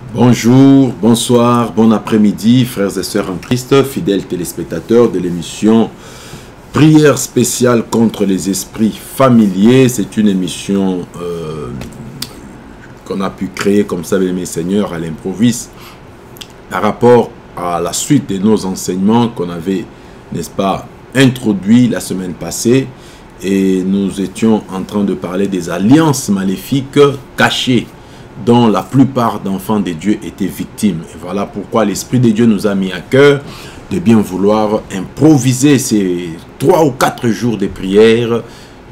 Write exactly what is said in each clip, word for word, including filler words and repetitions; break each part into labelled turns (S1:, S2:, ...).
S1: Bonjour, bonsoir, bon après-midi, frères et sœurs en Christ, fidèles téléspectateurs de l'émission Prière spéciale contre les esprits familiers. C'est une émission euh, qu'on a pu créer comme ça, mes seigneurs, à l'improviste, par rapport à la suite de nos enseignements qu'on avait, n'est-ce pas, introduits la semaine passée. Et nous étions en train de parler des alliances maléfiques cachées dont la plupart d'enfants de Dieu étaient victimes. Et voilà pourquoi l'Esprit de Dieu nous a mis à cœur de bien vouloir improviser ces trois ou quatre jours de prière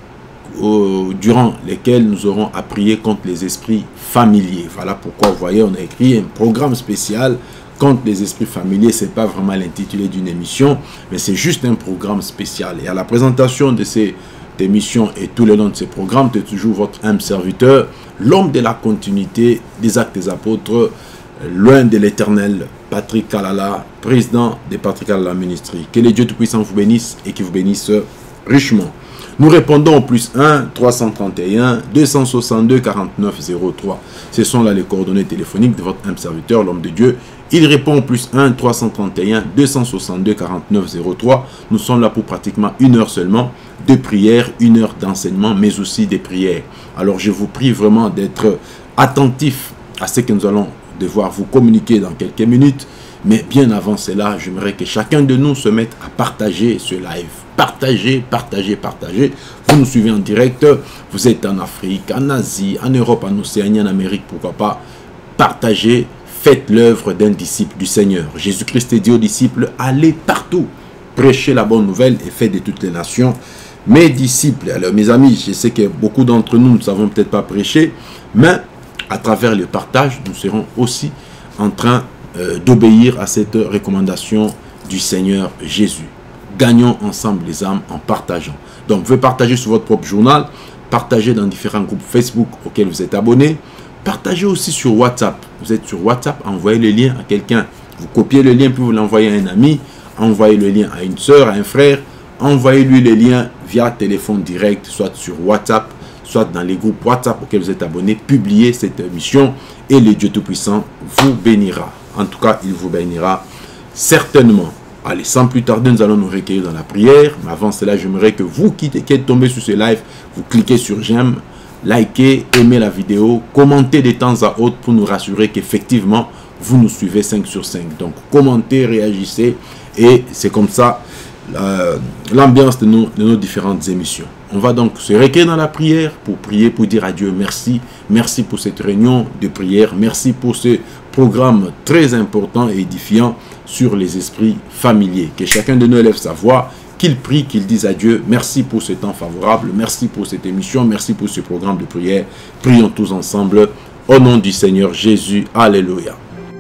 S1: euh, durant lesquels nous aurons à prier contre les esprits familiers. Voilà pourquoi, vous voyez, on a écrit un programme spécial contre les esprits familiers. Ce n'est pas vraiment l'intitulé d'une émission, mais c'est juste un programme spécial. Et à la présentation de ces émissions et tout le long de ces programmes, c'est toujours votre humble serviteur, l'homme de la continuité des actes des apôtres, loin de l'éternel, Patrick Kalala, président de Patrick Kalala Ministry. Que les dieux tout-puissants vous bénissent et qui vous bénissent richement. Nous répondons au plus un, trois cent trente et un, deux cent soixante-deux, quarante-neuf, zéro trois. Ce sont là les coordonnées téléphoniques de votre humble serviteur, l'homme de Dieu. Il répond au plus un, trois cent trente et un, deux cent soixante-deux, quarante-neuf, zéro trois. Nous sommes là pour pratiquement une heure seulement de prière, une heure d'enseignement, mais aussi des prières. Alors je vous prie vraiment d'être attentif à ce que nous allons devoir vous communiquer dans quelques minutes. Mais bien avant cela, j'aimerais que chacun de nous se mette à partager ce live. Partagez, partagez, partagez. Vous nous suivez en direct. Vous êtes en Afrique, en Asie, en Europe, en Océanie, en Amérique, pourquoi pas. Partagez, faites l'œuvre d'un disciple du Seigneur. Jésus-Christ dit aux disciples, allez partout, prêchez la bonne nouvelle et faites de toutes les nations mes disciples. Alors mes amis, je sais que beaucoup d'entre nous ne savons peut-être pas prêcher, mais à travers le partage, nous serons aussi en train euh, d'obéir à cette recommandation du Seigneur Jésus. Gagnons ensemble les âmes en partageant. Donc, vous pouvez partager sur votre propre journal, partager dans différents groupes Facebook auxquels vous êtes abonnés, partagez aussi sur WhatsApp. Vous êtes sur WhatsApp, envoyez le lien à quelqu'un. Vous copiez le lien, puis vous l'envoyez à un ami, envoyez le lien à une soeur, à un frère, envoyez-lui le lien via téléphone direct, soit sur WhatsApp, soit dans les groupes WhatsApp auxquels vous êtes abonnés. Publiez cette émission et le Dieu Tout-Puissant vous bénira. En tout cas, il vous bénira certainement. Allez, sans plus tarder, nous allons nous recueillir dans la prière. Mais avant cela, j'aimerais que vous qui êtes tombé sur ce live, vous cliquez sur j'aime, likez, aimez la vidéo, commentez de temps à autre pour nous rassurer qu'effectivement, vous nous suivez cinq sur cinq. Donc, commentez, réagissez et c'est comme ça l'ambiance de nos, de nos différentes émissions. On va donc se recueillir dans la prière pour prier, pour dire à Dieu merci. Merci pour cette réunion de prière. Merci pour ce programme très important et édifiant sur les esprits familiers. Que chacun de nous élève sa voix, qu'il prie, qu'il dise à Dieu merci pour ce temps favorable. Merci pour cette émission. Merci pour ce programme de prière. Prions tous ensemble au nom du Seigneur Jésus. Alléluia.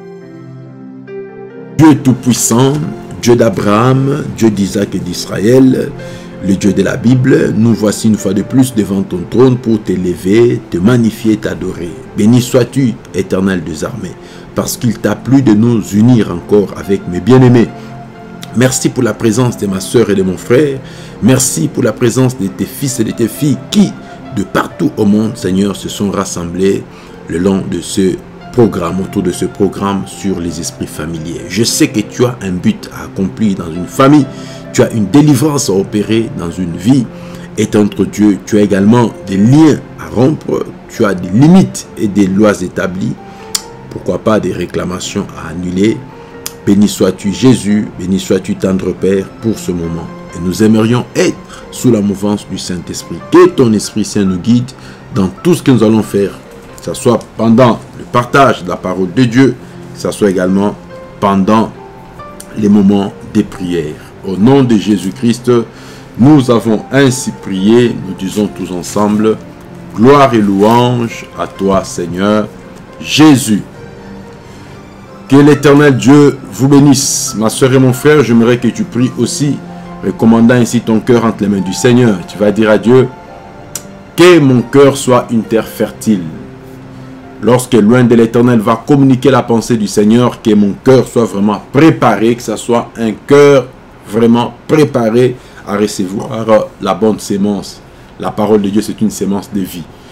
S1: Dieu Tout-Puissant, Dieu d'Abraham, Dieu d'Isaac et d'Israël, le Dieu de la Bible, nous voici une fois de plus devant ton trône pour t'élever, te magnifier, t'adorer. Béni sois-tu, éternel des armées, parce qu'il t'a plu de nous unir encore avec mes bien-aimés. Merci pour la présence de ma soeur et de mon frère. Merci pour la présence de tes fils et de tes filles qui, de partout au monde, Seigneur, se sont rassemblés le long de ce programme, autour de ce programme sur les esprits familiers. Je sais que tu as un but à accomplir dans une famille, tu as une délivrance à opérer dans une vie, et entre Dieu, tu as également des liens à rompre, tu as des limites et des lois établies, pourquoi pas des réclamations à annuler. Béni sois-tu Jésus, béni sois-tu tendre Père pour ce moment. Et nous aimerions être sous la mouvance du Saint-Esprit. Que ton Esprit Saint nous guide dans tout ce que nous allons faire, que ce soit pendant le partage de la parole de Dieu, que ce soit également pendant les moments des prières. Au nom de Jésus-Christ, nous avons ainsi prié, nous disons tous ensemble, gloire et louange à toi Seigneur Jésus. Que l'Éternel Dieu vous bénisse. Ma soeur et mon frère, j'aimerais que tu pries aussi, recommandant ainsi ton cœur entre les mains du Seigneur. Tu vas dire à Dieu, que mon cœur soit une terre fertile. Lorsque loin de l'Éternel va communiquer la pensée du Seigneur, que mon cœur soit vraiment préparé, que ce soit un cœur vraiment préparé à recevoir la bonne sémence. La parole de Dieu, c'est une sémence de vie.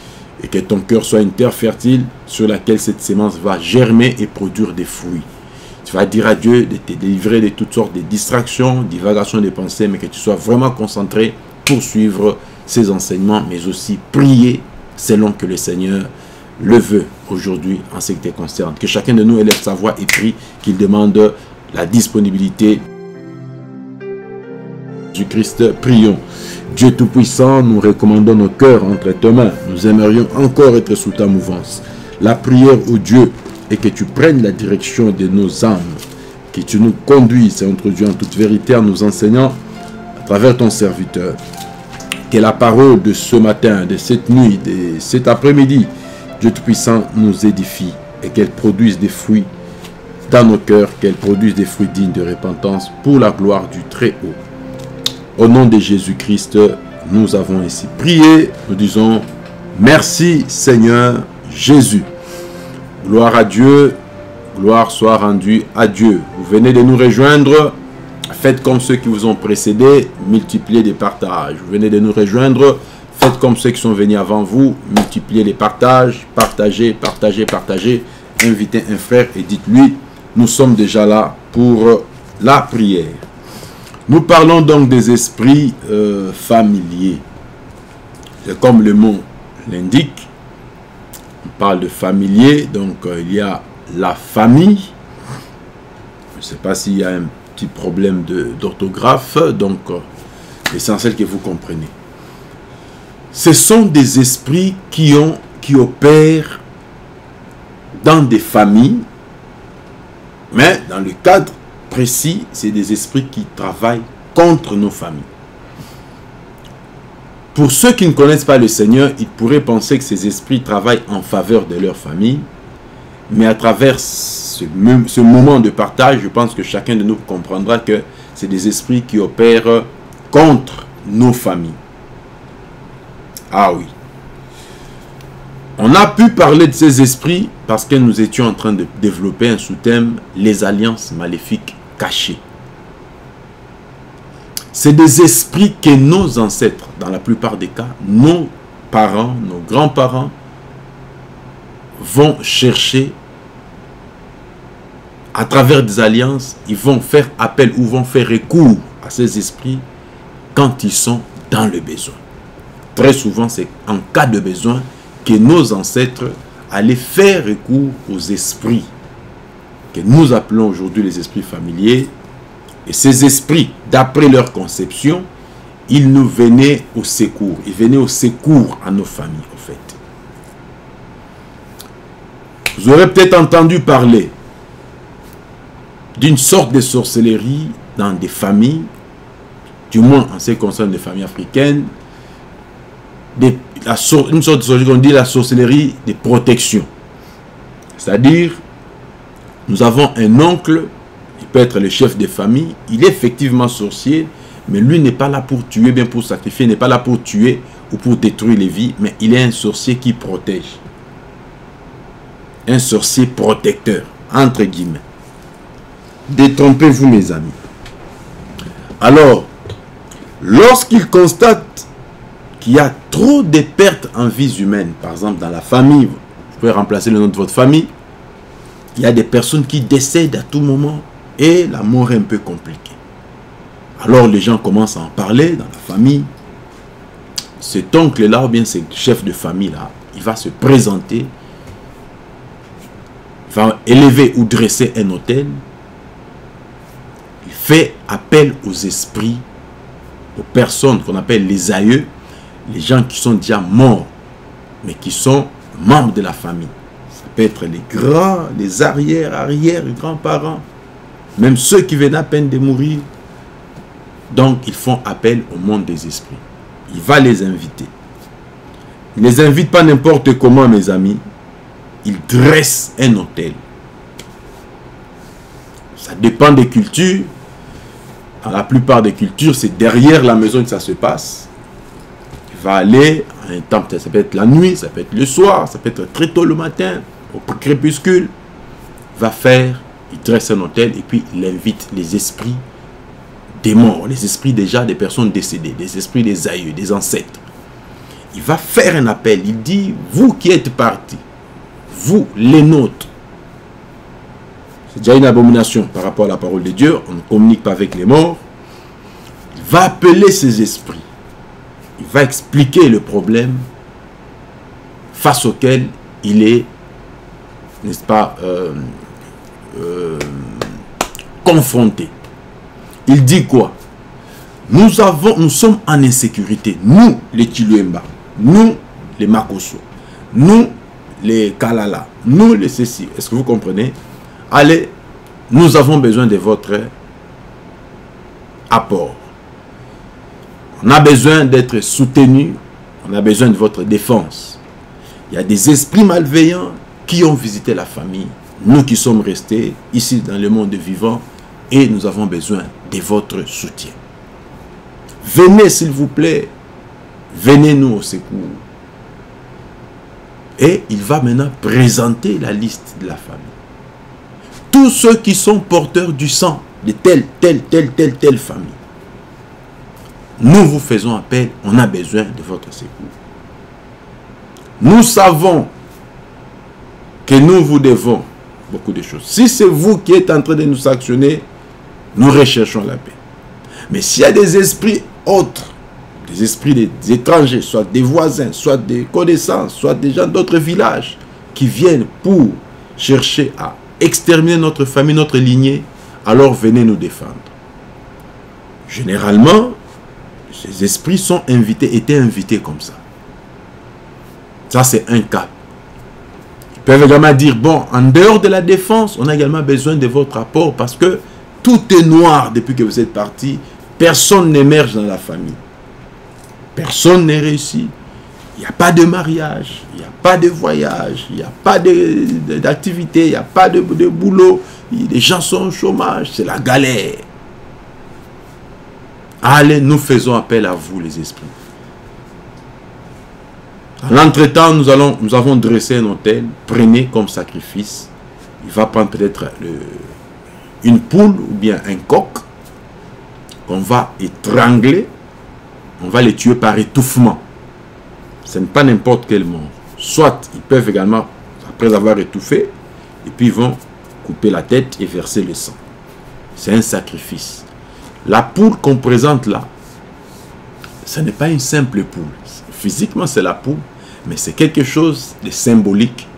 S1: et que ton cœur soit une terre fertile sur laquelle cette sémence va germer et produire des fruits. Tu vas dire à Dieu de te délivrer de toutes sortes de distractions, divagations de pensées, mais que tu sois vraiment concentré pour suivre ses enseignements, mais aussi prier selon que le Seigneur le veut aujourd'hui en ce qui te concerne. Que chacun de nous élève sa voix et prie, qu'il demande la disponibilité du Christ. Prions. Dieu Tout-Puissant, nous recommandons nos cœurs entre tes mains. Nous aimerions encore être sous ta mouvance. La prière au Dieu est que tu prennes la direction de nos âmes, que tu nous conduises et introduis en toute vérité en nous enseignant à travers ton serviteur. Que la parole de ce matin, de cette nuit, de cet après-midi, Dieu Tout-Puissant nous édifie et qu'elle produise des fruits dans nos cœurs, qu'elle produise des fruits dignes de repentance pour la gloire du Très-Haut. Au nom de Jésus-Christ, nous avons ainsi prié. Nous disons merci Seigneur Jésus. Gloire à Dieu, gloire soit rendue à Dieu. Vous venez de nous rejoindre, faites comme ceux qui vous ont précédés, multipliez les partages. Vous venez de nous rejoindre, faites comme ceux qui sont venus avant vous, multipliez les partages, partagez, partagez, partagez. Invitez un frère et dites-lui, nous sommes déjà là pour la prière. Nous parlons donc des esprits euh, familiers. C'est comme le mot l'indique. On parle de familier, donc euh, il y a la famille. Je ne sais pas s'il y a un petit problème d'orthographe, donc euh, l'essentiel que vous comprenez. Ce sont des esprits qui, ont, qui opèrent dans des familles, mais dans le cadre précis, c'est des esprits qui travaillent contre nos familles. Pour ceux qui ne connaissent pas le Seigneur, ils pourraient penser que ces esprits travaillent en faveur de leur famille, mais à travers ce, ce moment de partage, je pense que chacun de nous comprendra que c'est des esprits qui opèrent contre nos familles. Ah oui. On a pu parler de ces esprits parce que nous étions en train de développer un sous-thème, les alliances maléfiques cachées. C'est des esprits que nos ancêtres, dans la plupart des cas, nos parents, nos grands-parents, vont chercher à travers des alliances, ils vont faire appel ou vont faire recours à ces esprits quand ils sont dans le besoin. Très souvent, c'est en cas de besoin que nos ancêtres allaient faire recours aux esprits que nous appelons aujourd'hui les esprits familiers. Et ces esprits, d'après leur conception, ils nous venaient au secours. Ils venaient au secours à nos familles, en fait. Vous aurez peut-être entendu parler d'une sorte de sorcellerie dans des familles, du moins en ce qui concerne les familles africaines, des, la, une sorte de sorcellerie qu'on dit la sorcellerie de protection. C'est-à-dire, nous avons un oncle, il peut être le chef de famille, il est effectivement sorcier, mais lui n'est pas là pour tuer, bien pour sacrifier, il n'est pas là pour tuer ou pour détruire les vies, mais il est un sorcier qui protège. Un sorcier protecteur, entre guillemets. Détrompez-vous, mes amis. Alors, lorsqu'il constate qu'il y a trop de pertes en vies humaines, par exemple dans la famille, vous pouvez remplacer le nom de votre famille, il y a des personnes qui décèdent à tout moment et la mort est un peu compliquée. Alors les gens commencent à en parler dans la famille. Cet oncle-là, ou bien ce chef de famille-là, il va se présenter, il va élever ou dresser un autel. Il fait appel aux esprits, aux personnes qu'on appelle les aïeux, les gens qui sont déjà morts, mais qui sont membres de la famille. Ça peut être les grands, les arrières, arrières, les grands-parents, même ceux qui viennent à peine de mourir. Donc, ils font appel au monde des esprits. Il va les inviter. Il ne les invite pas n'importe comment, mes amis. Il dresse un autel. Ça dépend des cultures. Dans la plupart des cultures, c'est derrière la maison que ça se passe. Il va aller à un temple, ça peut être la nuit, ça peut être le soir, ça peut être très tôt le matin, au crépuscule. Il va faire, il dresse un autel et puis il invite les esprits des morts, les esprits déjà des personnes décédées, des esprits des aïeux, des ancêtres. il va faire un appel. Il dit, vous qui êtes partis, vous les nôtres, c'est déjà une abomination par rapport à la parole de Dieu, on ne communique pas avec les morts. Il va appeler ces esprits. Il va expliquer le problème face auquel il est, n'est-ce pas, euh, euh, confronté. Il dit quoi? Nous, avons, nous sommes en insécurité. Nous, les Chiluemba, nous, les Makoso, nous, les Kalala, nous, les ceci. Est-ce que vous comprenez? Allez, nous avons besoin de votre apport. On a besoin d'être soutenu. On a besoin de votre défense. Il y a des esprits malveillants qui ont visité la famille. Nous qui sommes restés ici dans le monde vivant et nous avons besoin de votre soutien. Venez s'il vous plaît. Venez nous au secours. Et il va maintenant présenter la liste de la famille. Tous ceux qui sont porteurs du sang de telle, telle, telle, telle, telle famille. Nous vous faisons appel, on a besoin de votre secours. Nous savons que nous vous devons beaucoup de choses. Si c'est vous qui êtes en train de nous sanctionner, nous recherchons la paix. Mais s'il y a des esprits autres, des esprits des étrangers, soit des voisins, soit des connaissances, soit des gens d'autres villages, qui viennent pour chercher à exterminer notre famille, notre lignée, alors venez nous défendre. Généralement, ces esprits sont invités, étaient invités comme ça. Ça, c'est un cas. Ils peuvent également dire, bon, en dehors de la défense, on a également besoin de votre apport parce que tout est noir depuis que vous êtes partis. Personne n'émerge dans la famille. Personne n'est réussi. Il n'y a pas de mariage, il n'y a pas de voyage, il n'y a pas d'activité, il n'y a pas de, de boulot. Les gens sont au chômage, c'est la galère. Allez, nous faisons appel à vous, les esprits. En l'entretemps, nous, allons, nous avons dressé un autel. Prenez comme sacrifice. Il va prendre peut-être une poule ou bien un coq qu'on va étrangler. On va les tuer par étouffement. Ce n'est pas n'importe quel mort. Soit ils peuvent également, après avoir étouffé, et puis ils vont couper la tête et verser le sang. C'est un sacrifice. La poule qu'on présente là, ce n'est pas une simple poule. Physiquement, c'est la poule, mais c'est quelque chose de symbolique.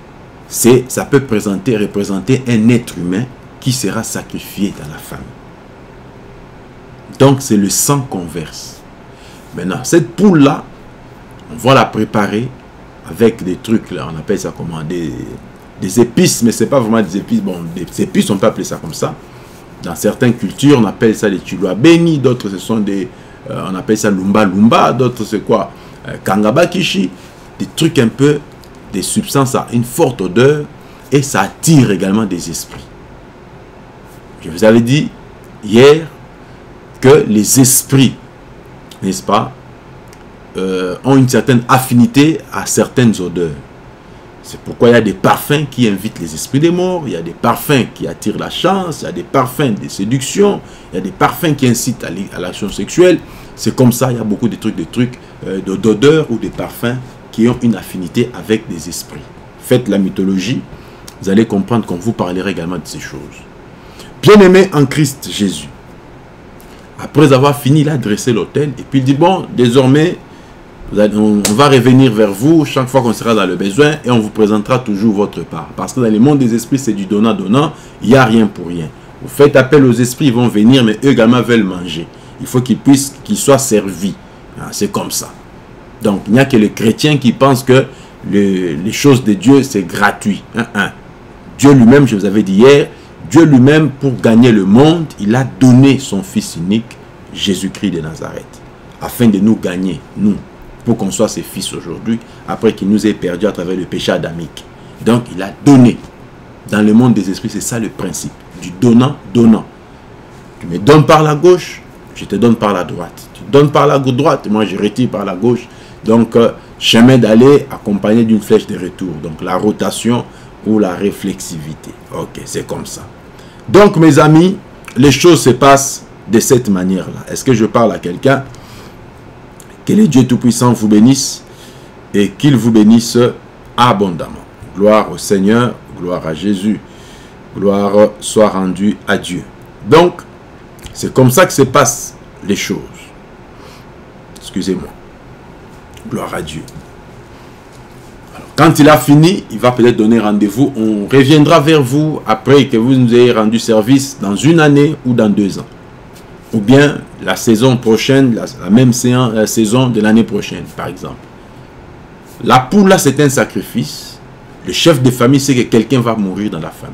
S1: Ça peut présenter, représenter un être humain qui sera sacrifié dans la famille. Donc, c'est le sang qu'on verse. Maintenant, cette poule-là, on va la préparer avec des trucs, là, on appelle ça comment, des, des épices, mais ce n'est pas vraiment des épices. Bon, des épices, on peut appeler ça comme ça. Dans certaines cultures, on appelle ça des chilois bénis, d'autres ce sont des, euh, on appelle ça lumba lumba, d'autres c'est quoi, euh, kangaba kishi, des trucs un peu, des substances à une forte odeur, et ça attire également des esprits. Je vous avais dit hier que les esprits, n'est-ce pas, euh, ont une certaine affinité à certaines odeurs. C'est pourquoi il y a des parfums qui invitent les esprits des morts, il y a des parfums qui attirent la chance, il y a des parfums de séduction, il y a des parfums qui incitent à l'action sexuelle. C'est comme ça, il y a beaucoup de trucs, de trucs euh, d'odeurs ou de parfums qui ont une affinité avec des esprits. Faites la mythologie, vous allez comprendre qu'on vous parlera également de ces choses. Bien-aimé en Christ Jésus, après avoir fini, il a dressé l'autel et puis il dit, bon, désormais, on va revenir vers vous chaque fois qu'on sera dans le besoin et on vous présentera toujours votre part. Parce que dans le monde des esprits, c'est du donnant-donnant, il n'y a rien pour rien. Vous faites appel aux esprits, ils vont venir, mais eux également veulent manger. Il faut qu'ils puissent, qu'ils soient servis. C'est comme ça. Donc, il n'y a que les chrétiens qui pensent que le, les choses de Dieu, c'est gratuit. Hein, hein. Dieu lui-même, je vous avais dit hier, Dieu lui-même, pour gagner le monde, il a donné son Fils unique, Jésus-Christ de Nazareth, afin de nous gagner, nous, pour qu'on soit ses fils aujourd'hui, après qu'il nous ait perdus à travers le péché adamique. Donc, il a donné. Dans le monde des esprits, c'est ça le principe, du donnant-donnant. Tu me donnes par la gauche, je te donne par la droite. Tu donnes par la droite, moi je retire par la gauche. Donc, euh, chemin d'aller accompagné d'une flèche de retour. Donc, la rotation ou la réflexivité. Ok, c'est comme ça. Donc, mes amis, les choses se passent de cette manière-là. Est-ce que je parle à quelqu'un? Que le Dieu Tout-Puissant vous bénisse. et qu'il vous bénisse abondamment. Gloire au Seigneur, gloire à Jésus, gloire soit rendue à Dieu. Donc, c'est comme ça que se passent les choses. Excusez-moi. Gloire à Dieu. Alors, quand il a fini, il va peut-être donner rendez-vous. On reviendra vers vous après que vous nous ayez rendu service dans une année ou dans deux ans. Ou bien la saison prochaine, la, la même séance, la saison de l'année prochaine, par exemple. La poule, là, c'est un sacrifice. Le chef de famille sait que quelqu'un va mourir dans la famille.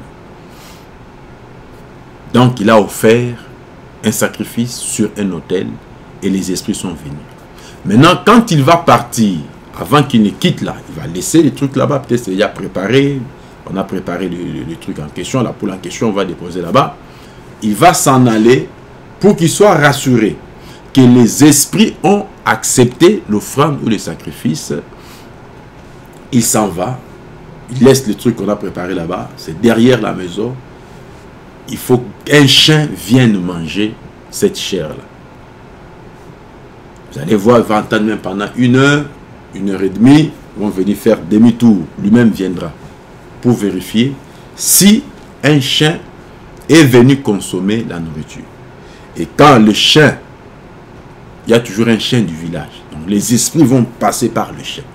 S1: Donc, il a offert un sacrifice sur un autel et les esprits sont venus. Maintenant, quand il va partir, avant qu'il ne quitte là, il va laisser les trucs là-bas. Peut-être c'est déjà préparé. On a préparé le, le, le truc en question. La poule en question, on va déposer là-bas. Il va s'en aller pour qu'il soit rassuré que les esprits ont accepté l'offrande ou le sacrifice. Il s'en va. Il laisse le truc qu'on a préparé là-bas. C'est derrière la maison. Il faut qu'un chien vienne manger cette chair-là. Vous allez voir, il va entendre même pendant une heure, une heure et demie, ils vont venir faire demi-tour. Lui-même viendra pour vérifier si un chien est venu consommer la nourriture. Et quand le chien, il y a toujours un chien du village. Donc les esprits vont passer par le chien.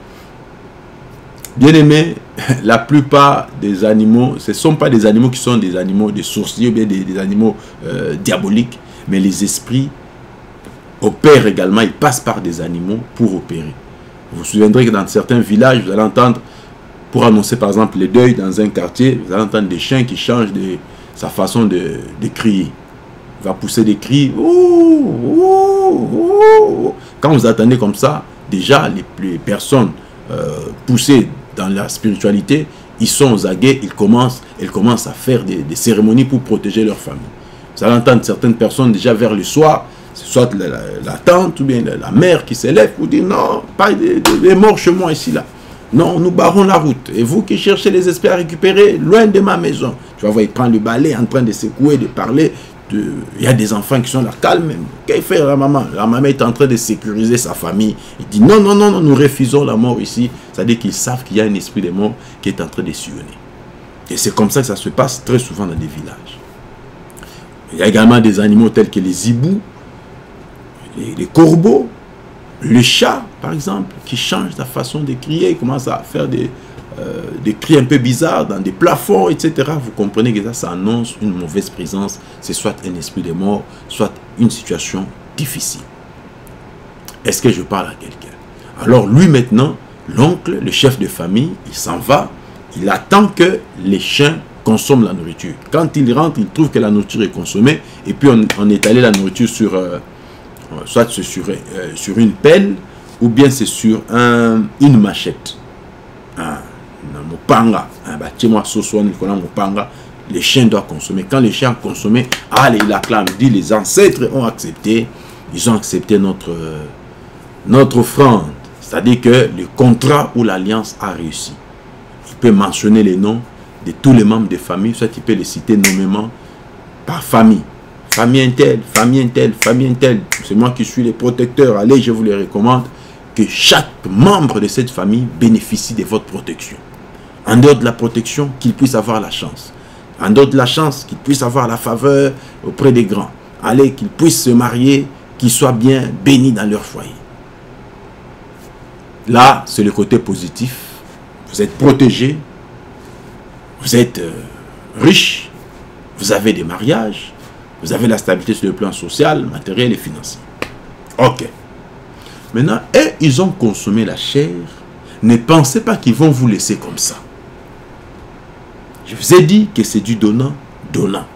S1: Bien aimé, la plupart des animaux, ce ne sont pas des animaux qui sont des animaux de sorciers ou bien des, des animaux euh, diaboliques, mais les esprits opèrent également, ils passent par des animaux pour opérer. Vous vous souviendrez que dans certains villages, vous allez entendre, pour annoncer par exemple les deuils dans un quartier, vous allez entendre des chiens qui changent de sa façon de, de crier. Il va pousser des cris. Ouh, ouh, ouh. Quand vous attendez comme ça, déjà les, les personnes euh, poussées dans la spiritualité, ils sont aux aguets, ils commencent, ils commencent à faire des, des cérémonies pour protéger leur famille. Vous allez entendre certaines personnes déjà vers le soir, soit la, la, la tante ou bien la, la mère qui s'élève pour dire non, pas de, de, de morts chez moi ici là. Non, nous barrons la route. Et vous qui cherchez les esprits à récupérer, loin de ma maison. Tu vas voir, il prend le balai en train de secouer, de parler. De... Il y a des enfants qui sont là, calme même. Qu'est-ce fait la maman? La maman est en train de sécuriser sa famille. Il dit non, non, non, non, nous refusons la mort ici. C'est-à-dire qu'ils savent qu'il y a un esprit de mort qui est en train de sillonner. Et c'est comme ça que ça se passe très souvent dans des villages. Il y a également des animaux tels que les hiboux, les, les corbeaux, le chat, par exemple, qui change la façon de crier. Il commence à faire des, euh, des cris un peu bizarres dans des plafonds, et cetera. Vous comprenez que ça, ça annonce une mauvaise présence. C'est soit un esprit de mort, soit une situation difficile. Est-ce que je parle à quelqu'un? Alors lui maintenant, l'oncle, le chef de famille, il s'en va. Il attend que les chiens consomment la nourriture. Quand il rentre, il trouve que la nourriture est consommée. Et puis on, on étalait la nourriture sur... Euh, soit c'est sur, euh, sur une pelle, ou bien c'est sur un, une machette. Un mopanga. Les chiens doivent consommer. Quand les chiens ont consommé, allez, il acclame, dit les ancêtres ont accepté, ils ont accepté notre, notre offrande. C'est-à-dire que le contrat ou l'alliance a réussi. Il peut mentionner les noms de tous les membres de famille, soit il peut les citer nommément par famille. Famille Intel, famille Intel, famille Intel, c'est moi qui suis le protecteur. Allez, je vous les recommande que chaque membre de cette famille bénéficie de votre protection. En dehors de la protection, qu'il puisse avoir la chance. En dehors de la chance, qu'il puisse avoir la faveur auprès des grands. Allez, qu'ils puissent se marier, qu'ils soient bien bénis dans leur foyer. Là, c'est le côté positif. Vous êtes protégés, vous êtes euh, riches, vous avez des mariages, vous avez la stabilité sur le plan social, matériel et financier. Ok. Maintenant, et ils ont consommé la chair. Ne pensez pas qu'ils vont vous laisser comme ça. Je vous ai dit que c'est du donnant-donnant.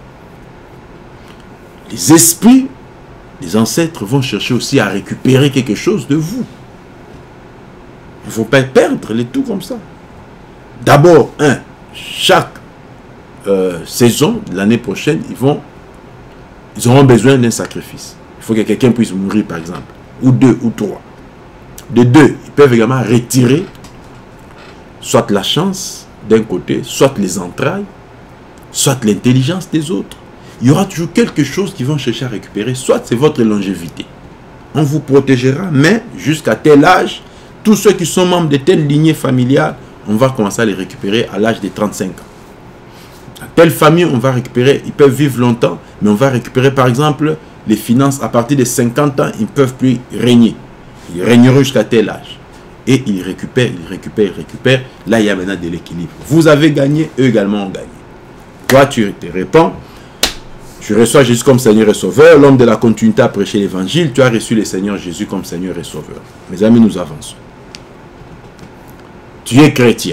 S1: Les esprits, les ancêtres vont chercher aussi à récupérer quelque chose de vous. Il ne faut pas perdre les tout comme ça. D'abord, un, chaque euh, saison, l'année prochaine, ils vont Ils auront besoin d'un sacrifice. Il faut que quelqu'un puisse mourir, par exemple. Ou deux, ou trois. De deux, ils peuvent également retirer soit la chance d'un côté, soit les entrailles, soit l'intelligence des autres. Il y aura toujours quelque chose qu'ils vont chercher à récupérer. Soit c'est votre longévité. On vous protégera, mais jusqu'à tel âge, tous ceux qui sont membres de telle lignée familiale, on va commencer à les récupérer à l'âge de trente-cinq ans. À telle famille, on va récupérer, ils peuvent vivre longtemps, mais on va récupérer par exemple les finances à partir de cinquante ans, ils ne peuvent plus régner. Ils régneront jusqu'à tel âge. Et ils récupèrent, ils récupèrent, ils récupèrent. Là, il y a maintenant de l'équilibre. Vous avez gagné, eux également ont gagné. Toi, tu te répands. Tu reçois Jésus comme Seigneur et Sauveur. L'homme de la continuité a prêché l'évangile. Tu as reçu le Seigneur Jésus comme Seigneur et Sauveur. Mes amis, nous avançons. Tu es chrétien.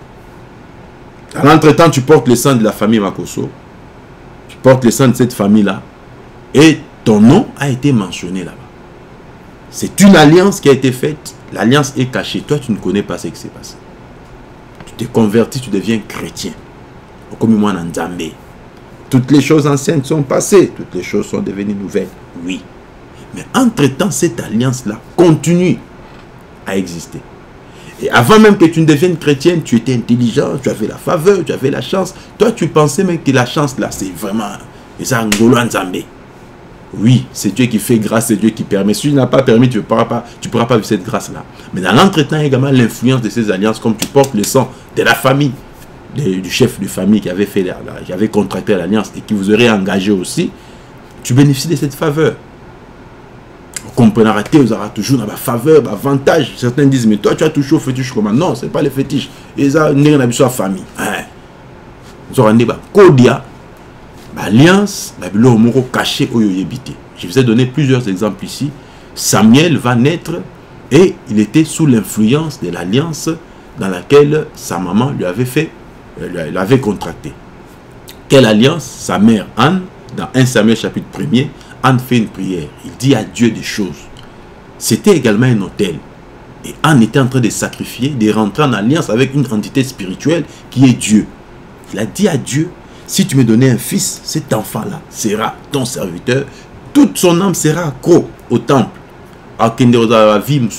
S1: À l'entretemps, tu portes le sang de la famille Makosso. Tu portes le sang de cette famille-là. Et ton nom a été mentionné là-bas. C'est une alliance qui a été faite. L'alliance est cachée. Toi, tu ne connais pas ce qui s'est passé. Tu t'es converti, tu deviens chrétien. Comme moi, en Nzambé. Toutes les choses anciennes sont passées. Toutes les choses sont devenues nouvelles. Oui. Mais entre-temps, cette alliance-là continue à exister. Et avant même que tu ne deviennes chrétienne, tu étais intelligent, tu avais la faveur, tu avais la chance. Toi, tu pensais même que la chance-là, c'est vraiment... C'est un Ngolo Nzambé. Oui, c'est Dieu qui fait grâce, c'est Dieu qui permet. Si tu n'as pas permis, tu ne pourras pas, tu pourras pas vivre cette grâce-là. Mais dans l'entretemps, également, l'influence de ces alliances, comme tu portes le sang de la famille, de, du chef de famille qui avait, fait la, la, qui avait contracté l'alliance et qui vous aurait engagé aussi, tu bénéficies de cette faveur. On comprendra que vous aurez toujours la faveur, l'avantage. Certains disent, mais toi, tu as toujours fétiche comment? Non, ce n'est pas les fétiches. Et ça, n'est pas la famille. Vous aurez dit, Kodia. Alliance, caché au Yoyébité. Je vous ai donné plusieurs exemples ici. Samuel va naître et il était sous l'influence de l'alliance dans laquelle sa maman lui avait fait, lui avait contracté. Quelle alliance? Sa mère Anne, dans un Samuel chapitre premier, Anne fait une prière. Il dit à Dieu des choses. C'était également un autel. Et Anne était en train de sacrifier, de rentrer en alliance avec une entité spirituelle qui est Dieu. Il a dit à Dieu, si tu me donnais un fils, cet enfant-là sera ton serviteur. Toute son âme sera accro au temple. Il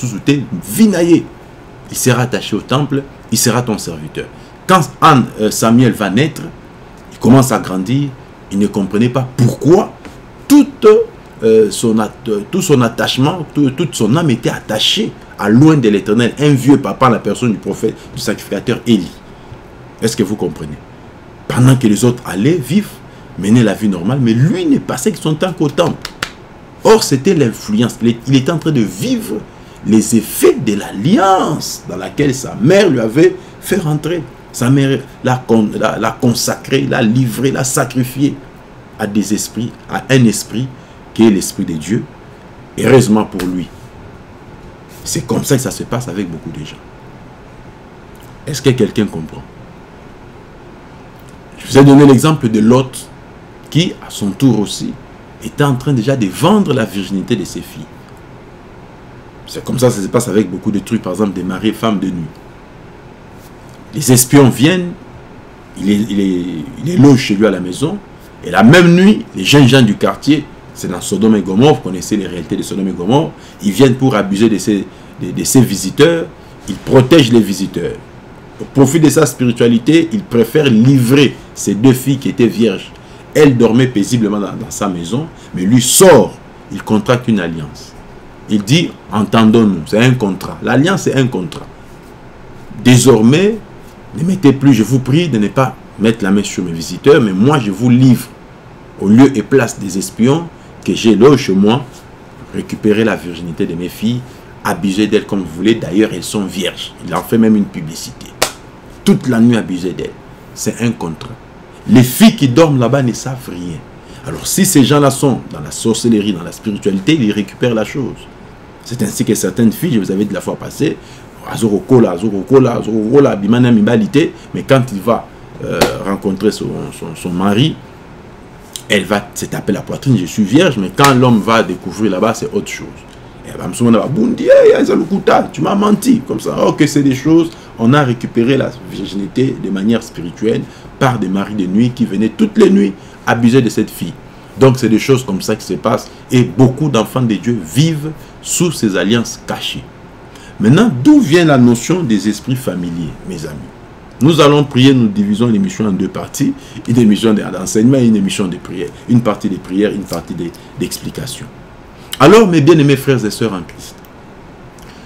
S1: sera attaché au temple, il sera ton serviteur. Quand Anne, euh, Samuel va naître, il commence à grandir, il ne comprenait pas pourquoi toute, euh, son, tout son attachement, tout, toute son âme était attachée à loin de l'Éternel. Un vieux papa, la personne du prophète, du sacrificateur Élie. Est-ce que vous comprenez? Pendant que les autres allaient vivre, mener la vie normale, mais lui ne passait que son temps qu'au temple. Or, c'était l'influence. Il était en train de vivre les effets de l'alliance dans laquelle sa mère lui avait fait rentrer. Sa mère l'a consacré, l'a livré, l'a sacrifié à des esprits, à un esprit qui est l'esprit de Dieu. Heureusement pour lui. C'est comme ça que ça se passe avec beaucoup de gens. Est-ce que quelqu'un comprend? Je vous ai donné l'exemple de Lot, qui, à son tour aussi, était en train déjà de vendre la virginité de ses filles. C'est comme ça que ça se passe avec beaucoup de trucs, par exemple des maris et femmes de nuit. Les espions viennent, il est, il est, il est loge chez lui à la maison, et la même nuit, les jeunes gens du quartier, c'est dans Sodome et Gomorrhe, vous connaissez les réalités de Sodome et Gomorrhe, ils viennent pour abuser de ces, de, de ces visiteurs, ils protègent les visiteurs. Au profit de sa spiritualité, il préfère livrer ces deux filles qui étaient vierges. Elle dormait paisiblement dans, dans sa maison, mais lui sort, il contracte une alliance. Il dit, entendons-nous, c'est un contrat. L'alliance, c'est un contrat. Désormais, ne mettez plus, je vous prie de ne pas mettre la main sur mes visiteurs, mais moi, je vous livre au lieu et place des espions que j'ai là chez moi, récupérer la virginité de mes filles, abuser d'elles comme vous voulez. D'ailleurs, elles sont vierges. Il en fait même une publicité. Toute la nuit abuser d'elles. C'est un contrat. Les filles qui dorment là-bas ne savent rien. Alors si ces gens-là sont dans la sorcellerie, dans la spiritualité, ils récupèrent la chose. C'est ainsi que certaines filles, je vous avais dit la fois passée, Azorokola, Azorokola, Azorokola, Bimana Mibalité, mais quand il va euh, rencontrer son, son, son mari, elle va se taper la poitrine, je suis vierge, mais quand l'homme va découvrir là-bas, c'est autre chose. Elle va me souvenir, tu m'as menti, comme ça. Ok, c'est des choses, on a récupéré la virginité de manière spirituelle par des maris de nuit qui venaient toutes les nuits abuser de cette fille. Donc c'est des choses comme ça qui se passent et beaucoup d'enfants de Dieu vivent sous ces alliances cachées. Maintenant, d'où vient la notion des esprits familiers, mes amis? Nous allons prier, nous divisons l'émission en deux parties, une émission d'enseignement et une émission de prière. Une partie de prière, une partie d'explication. Alors, mes bien-aimés frères et sœurs en Christ,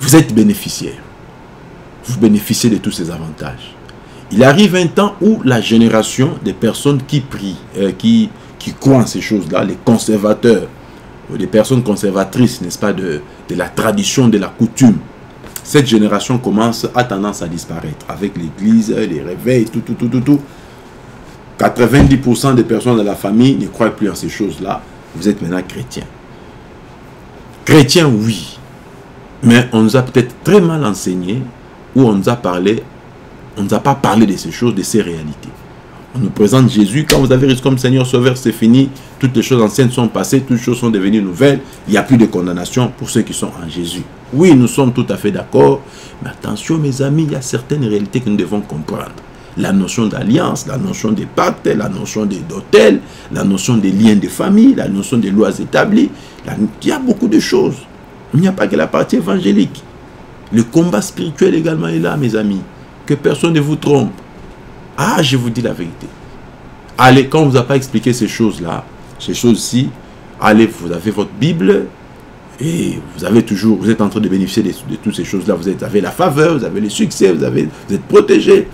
S1: vous êtes bénéficiaire. Vous bénéficiez de tous ces avantages. Il arrive un temps où la génération des personnes qui prient, euh, qui, qui croient en ces choses-là, les conservateurs, les personnes conservatrices, n'est-ce pas, de, de la tradition, de la coutume, cette génération commence, a tendance à disparaître avec l'église, les réveils, tout, tout, tout, tout, tout. quatre-vingt-dix pour cent des personnes de la famille ne croient plus en ces choses-là. Vous êtes maintenant chrétien. Chrétien, oui. Mais on nous a peut-être très mal enseigné, ou on nous a parlé, on ne nous a pas parlé de ces choses, de ces réalités. On nous présente Jésus, quand vous avez reçu comme Seigneur Sauveur, c'est fini, toutes les choses anciennes sont passées, toutes les choses sont devenues nouvelles, il n'y a plus de condamnation pour ceux qui sont en Jésus. Oui, nous sommes tout à fait d'accord, mais attention mes amis, il y a certaines réalités que nous devons comprendre. La notion d'alliance, la notion des pactes, la notion d'hôtel, la notion des liens de famille, la notion des lois établies, la... il y a beaucoup de choses. Il n'y a pas que la partie évangélique. Le combat spirituel également est là, mes amis. Que personne ne vous trompe. Ah, je vous dis la vérité. Allez, quand on ne vous a pas expliqué ces choses-là, ces choses-ci, allez, vous avez votre Bible et vous avez toujours, vous êtes en train de bénéficier de, de toutes ces choses-là. Vous êtes, avez la faveur, vous avez le succès, vous, avez, vous êtes protégé.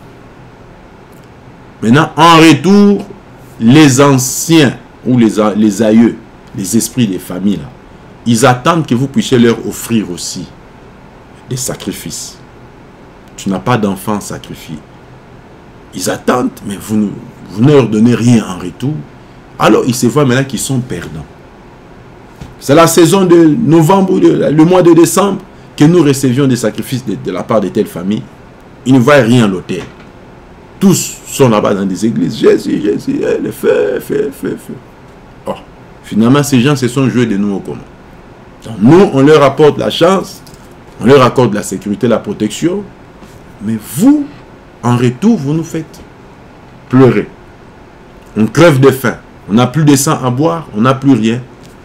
S1: Maintenant, en retour, les anciens ou les, les aïeux, les esprits des familles, là, ils attendent que vous puissiez leur offrir aussi des sacrifices. Tu n'as pas d'enfant sacrifié. Ils attendent, mais vous, vous ne leur donnez rien en retour. Alors, ils se voient maintenant qu'ils sont perdants. C'est la saison de novembre, le mois de décembre, que nous recevions des sacrifices de, de la part de telle famille. Ils ne voient rien à l'autel. Tous sont là-bas dans des églises. Jésus, Jésus, eh, le feu, feu, feu, feu. Oh, finalement, ces gens se sont joués de nous au commun. Donc, nous, on leur apporte la chance, on leur accorde la sécurité, la protection. Mais vous, en retour, vous nous faites pleurer. On crève de faim. On n'a plus de sang à boire, on n'a plus rien.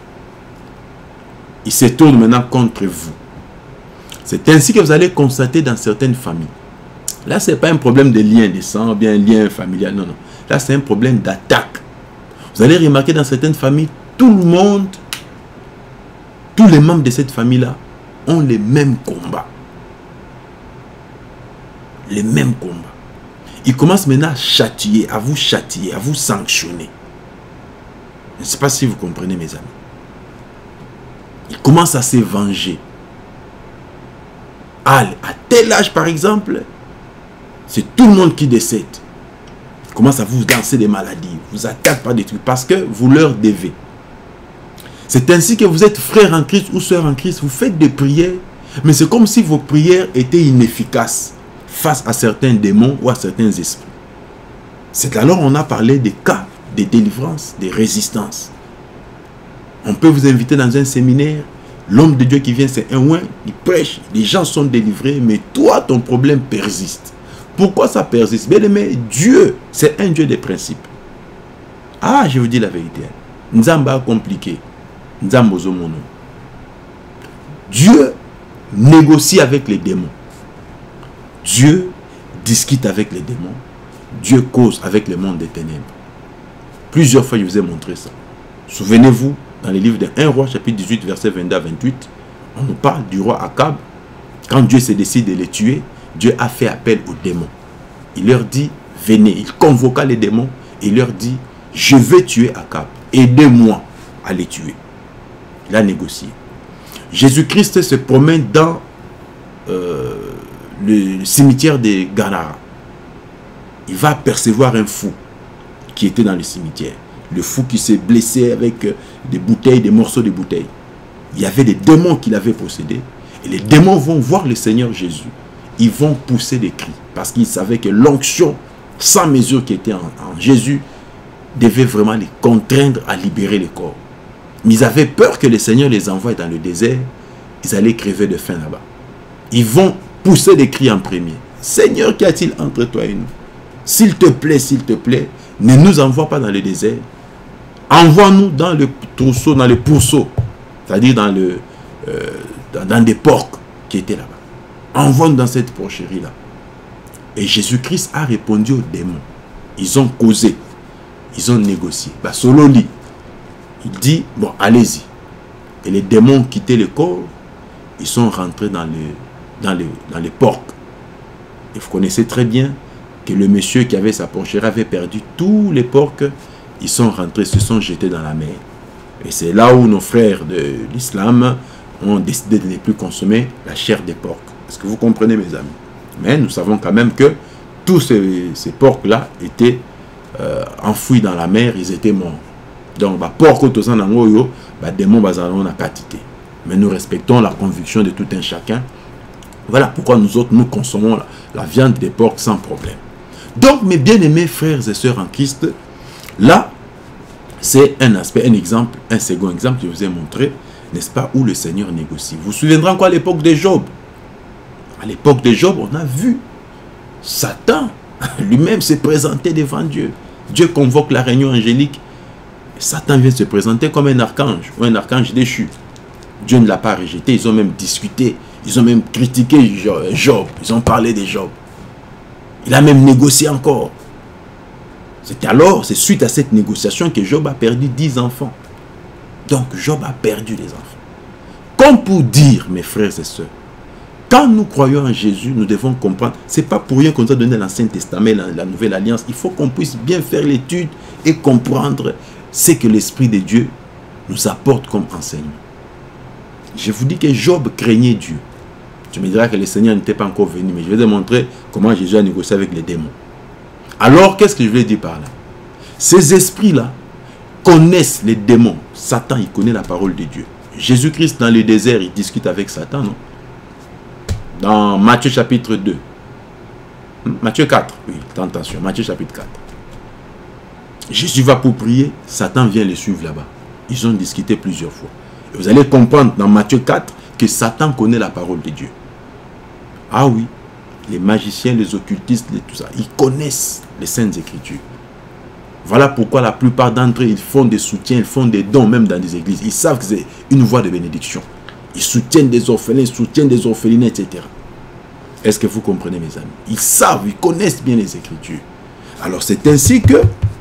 S1: Ils se tournent maintenant contre vous. C'est ainsi que vous allez constater dans certaines familles. Là, ce n'est pas un problème de lien de sang, bien un lien familial. Non, non. Là, c'est un problème d'attaque. Vous allez remarquer dans certaines familles, tout le monde, tous les membres de cette famille-là ont les mêmes combats. Les mêmes combats. Ils commencent maintenant à châtier, à vous châtier, à vous sanctionner. Je ne sais pas si vous comprenez, mes amis. Ils commencent à se venger. À, à tel âge, par exemple, c'est tout le monde qui décède. Ils commencent à vous lancer des maladies, vous attaquent par des trucs parce que vous leur devez. C'est ainsi que vous êtes frère en Christ ou sœur en Christ, vous faites des prières, mais c'est comme si vos prières étaient inefficaces face à certains démons ou à certains esprits. C'est alors on a parlé des cas de délivrance, des résistances. On peut vous inviter dans un séminaire, l'homme de Dieu qui vient, c'est un ouin, il prêche, les gens sont délivrés, mais toi, ton problème persiste. Pourquoi ça persiste? Bien aimé, Dieu, c'est un Dieu des principes. Ah, je vous dis la vérité. Nzamba compliqué. Nzambozo mono. Dieu négocie avec les démons. Dieu discute avec les démons. Dieu cause avec le monde des ténèbres. Plusieurs fois, je vous ai montré ça. Souvenez-vous, dans les livres de un roi, chapitre dix-huit, verset vingt-deux à vingt-huit, on nous parle du roi Akab. Quand Dieu s'est décidé de les tuer, Dieu a fait appel aux démons. Il leur dit, venez. Il convoqua les démons et il leur dit, je vais tuer Akab. Aidez-moi à les tuer. Il a négocié. Jésus-Christ se promène dans euh, le cimetière de Gadara. Il va apercevoir un fou qui était dans le cimetière. Le fou qui s'est blessé avec des bouteilles, des morceaux de bouteilles. Il y avait des démons qui l'avaient possédé. Et les démons vont voir le Seigneur Jésus. Ils vont pousser des cris. Parce qu'ils savaient que l'onction sans mesure qui était en, en Jésus devait vraiment les contraindre à libérer les corps. Mais ils avaient peur que le Seigneur les envoie dans le désert. Ils allaient crever de faim là-bas. Ils vont pousser des cris en premier. Seigneur, qu'y a-t-il entre toi et nous? S'il te plaît, s'il te plaît, ne nous envoie pas dans le désert. Envoie-nous dans le trousseau, dans le pourceau. C'est-à-dire dans, le, euh, dans, dans des porcs qui étaient là-bas. Envoie-nous dans cette porcherie-là. Et Jésus-Christ a répondu aux démons. Ils ont causé. Ils ont négocié. Bah, solo lit. Il dit, bon, allez-y. Et les démons quittaient le corps. ils sont rentrés dans les, dans les, dans les porcs. Et vous connaissez très bien que le monsieur qui avait sa porcherie avait perdu tous les porcs. Ils sont rentrés, se sont jetés dans la mer. Et c'est là où nos frères de l'islam ont décidé de ne plus consommer la chair des porcs. Est-ce que vous comprenez, mes amis? Mais nous savons quand même que tous ces, ces porcs-là étaient euh, enfouis dans la mer, ils étaient morts. Donc, bah, porc autosan nangoyo, bah, démon bazalon n'a pas tité. Mais nous respectons la conviction de tout un chacun. Voilà pourquoi nous autres, nous consommons la, la viande des porcs sans problème. Donc, mes bien-aimés frères et sœurs en Christ, là, c'est un aspect, un exemple, un second exemple que je vous ai montré, n'est-ce pas, où le Seigneur négocie. Vous vous souviendrez encore à l'époque de Job. À l'époque de Job, on a vu Satan lui-même se présenter devant Dieu. Dieu convoque la réunion angélique. Satan vient se présenter comme un archange ou un archange déchu. Dieu ne l'a pas rejeté. Ils ont même discuté. Ils ont même critiqué Job. Ils ont parlé de Job. Il a même négocié encore. C'est alors, c'est suite à cette négociation que Job a perdu dix enfants. Donc Job a perdu les enfants. Comme pour dire, mes frères et sœurs, quand nous croyons en Jésus, nous devons comprendre. Ce n'est pas pour rien qu'on nous a donné l'Ancien Testament, la, la Nouvelle Alliance. Il faut qu'on puisse bien faire l'étude et comprendre ce que l'Esprit de Dieu nous apporte comme enseignement. Je vous dis que Job craignait Dieu. Tu me diras que le Seigneur n'était pas encore venu, mais je vais te montrer comment Jésus a négocié avec les démons. Alors, qu'est-ce que je voulais dire par là? Ces esprits-là connaissent les démons. Satan, il connaît la parole de Dieu. Jésus-Christ, dans le désert, il discute avec Satan, non? Dans Matthieu chapitre deux. Matthieu quatre, oui, tentation. Matthieu chapitre quatre. Jésus va pour prier, Satan vient les suivre là-bas. Ils ont discuté plusieurs fois. Et vous allez comprendre dans Matthieu quatre que Satan connaît la parole de Dieu. Ah oui, les magiciens, les occultistes, les, tout ça, ils connaissent les Saintes Écritures. Voilà pourquoi la plupart d'entre eux, ils font des soutiens, ils font des dons même dans des églises. Ils savent que c'est une voie de bénédiction. Ils soutiennent des orphelins, ils soutiennent des orphelines, et cetera. Est-ce que vous comprenez, mes amis? Ils savent, ils connaissent bien les Écritures. Alors c'est ainsi que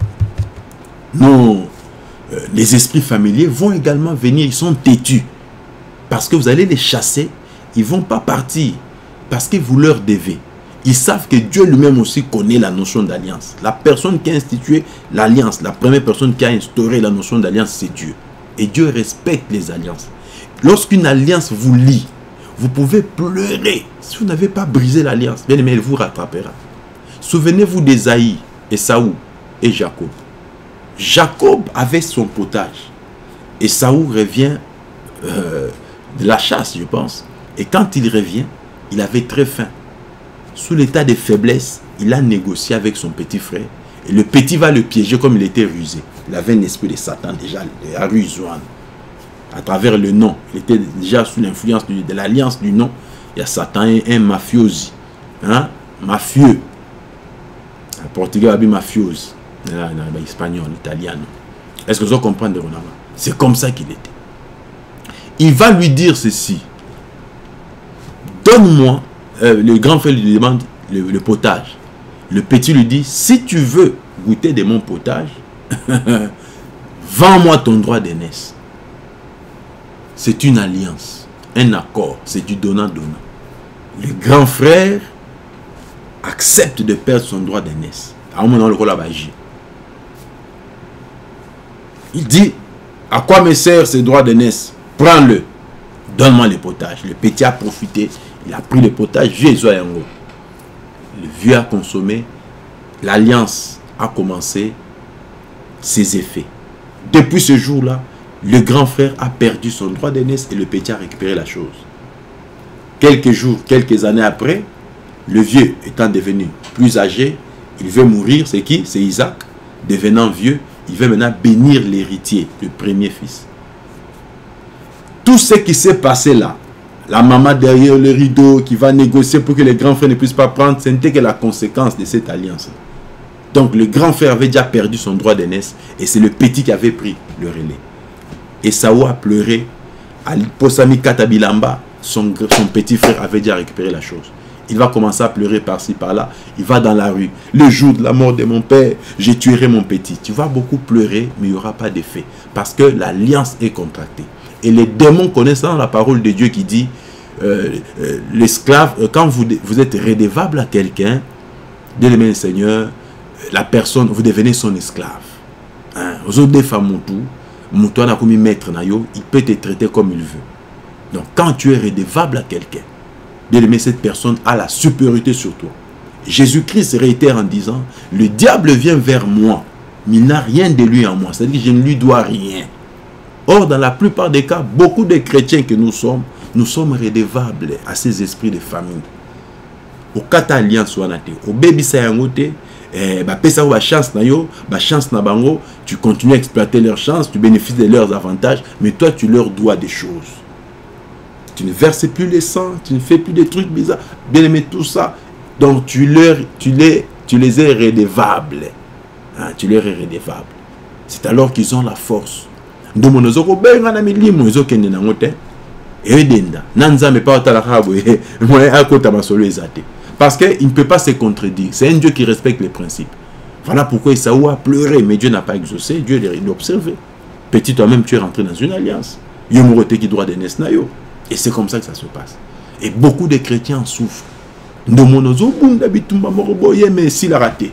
S1: nos, euh, les esprits familiers vont également venir, ils sont têtus. Parce que vous allez les chasser, ils ne vont pas partir. Parce que vous leur devez. Ils savent que Dieu lui-même aussi connaît la notion d'alliance. La personne qui a institué l'alliance, la première personne qui a instauré la notion d'alliance, c'est Dieu. Et Dieu respecte les alliances. Lorsqu'une alliance vous lie, vous pouvez pleurer. Si vous n'avez pas brisé l'alliance, bien aimé, elle vous rattrapera. Souvenez-vous d'Ésaïe, Ésaü et Jacob. Jacob avait son potage. Ésaü revient euh, de la chasse, je pense. Et quand il revient, il avait très faim. Sous l'état de faiblesse, il a négocié avec son petit frère. Et le petit va le piéger comme il était rusé. Il avait un esprit de Satan déjà, la ruse. À travers le nom, il était déjà sous l'influence de, de l'alliance du nom. Il y a Satan, un, un mafiosi. Hein? Mafieux. En portugais, il y a mafiosi. En espagnol, en italien. Est-ce que vous comprenez? C'est comme ça qu'il était. Il va lui dire ceci. Donne-moi, euh, le grand frère lui demande le, le potage. Le petit lui dit, si tu veux goûter de mon potage, vends-moi ton droit d'aînesse. C'est une alliance, un accord, c'est du donnant-donnant. Le grand frère accepte de perdre son droit d'aînesse. À un moment, le rôle a agi. Il dit, à quoi me sert ce droit d'aînesse? Prends-le, donne-moi le potage. Le petit a profité, il a pris le potage, Jésus a un mot. Le vieux a consommé, l'alliance a commencé ses effets. Depuis ce jour-là, le grand frère a perdu son droit d'aînesse et le petit a récupéré la chose. Quelques jours, quelques années après, le vieux étant devenu plus âgé, il veut mourir. C'est qui? C'est Isaac. Devenant vieux, il veut maintenant bénir l'héritier, le premier fils. Tout ce qui s'est passé là, la maman derrière le rideau qui va négocier pour que les grands frères ne puissent pas prendre, ce n'était que la conséquence de cette alliance. Donc le grand frère avait déjà perdu son droit d'aînesse et c'est le petit qui avait pris le relais. Ésaü a pleuré. Posami Katabilamba, son, son petit frère avait déjà récupéré la chose. Il va commencer à pleurer par-ci, par-là. Il va dans la rue. Le jour de la mort de mon père, je tuerai mon petit. Tu vas beaucoup pleurer, mais il n'y aura pas d'effet. Parce que l'alliance est contractée. Et les démons connaissent dans la parole de Dieu qui dit, euh, euh, l'esclave, euh, quand vous, vous êtes redevable à quelqu'un, bien aimé le Seigneur, la personne, vous devenez son esclave. Hein? Aux autres femmes, il peut te traiter comme il veut. Donc quand tu es redevable à quelqu'un, bien aimé, cette personne a la supériorité sur toi. Jésus-Christ réitère en disant, le diable vient vers moi, mais il n'a rien de lui en moi. C'est-à-dire que je ne lui dois rien. Or, dans la plupart des cas, beaucoup de chrétiens que nous sommes, nous sommes redevables à ces esprits de famille. Au kata alliance wanate, au baby sayangote, eh, bah pesa ba chance na yo, ba chance na bango, tu continues à exploiter leur chance, tu bénéficies de leurs avantages, mais toi tu leur dois des choses. Tu ne verses plus les sangs, tu ne fais plus des trucs bizarres, bien aimé tout ça. Donc tu leur, tu les, tu les es redevables. Hein, tu leur es redevable. C'est alors qu'ils ont la force. Parce qu'il ne peut pas se contredire. C'est un Dieu qui respecte les principes. Voilà pourquoi Esaü a pleuré, mais Dieu n'a pas exaucé. Dieu l'a observé. Petit, toi-même, tu es rentré dans une alliance. Et c'est comme ça que ça se passe. Et beaucoup de chrétiens en souffrent. Mais s'il a raté.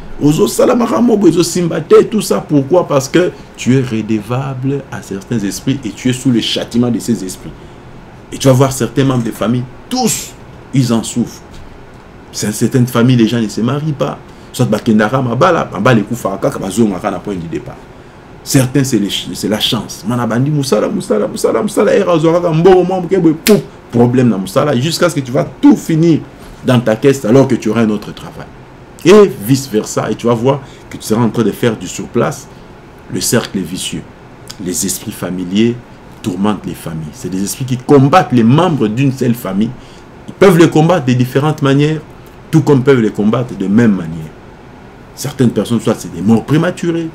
S1: Tout ça, pourquoi? Parce que tu es redevable à certains esprits et tu es sous le châtiment de ces esprits. Et tu vas voir certains membres de famille, tous, ils en souffrent. Certaines familles, les gens ne se marient pas. Certains, c'est la chance. Problème jusqu'à ce que tu vas tout finir dans ta caisse alors que tu auras un autre travail. Et vice versa. Et tu vas voir que tu seras en train de faire du surplace. Le cercle est vicieux. Les esprits familiers tourmentent les familles. C'est des esprits qui combattent les membres d'une seule famille. Ils peuvent les combattre de différentes manières, tout comme peuvent les combattre de même manière. Certaines personnes, soit c'est des morts prématurées.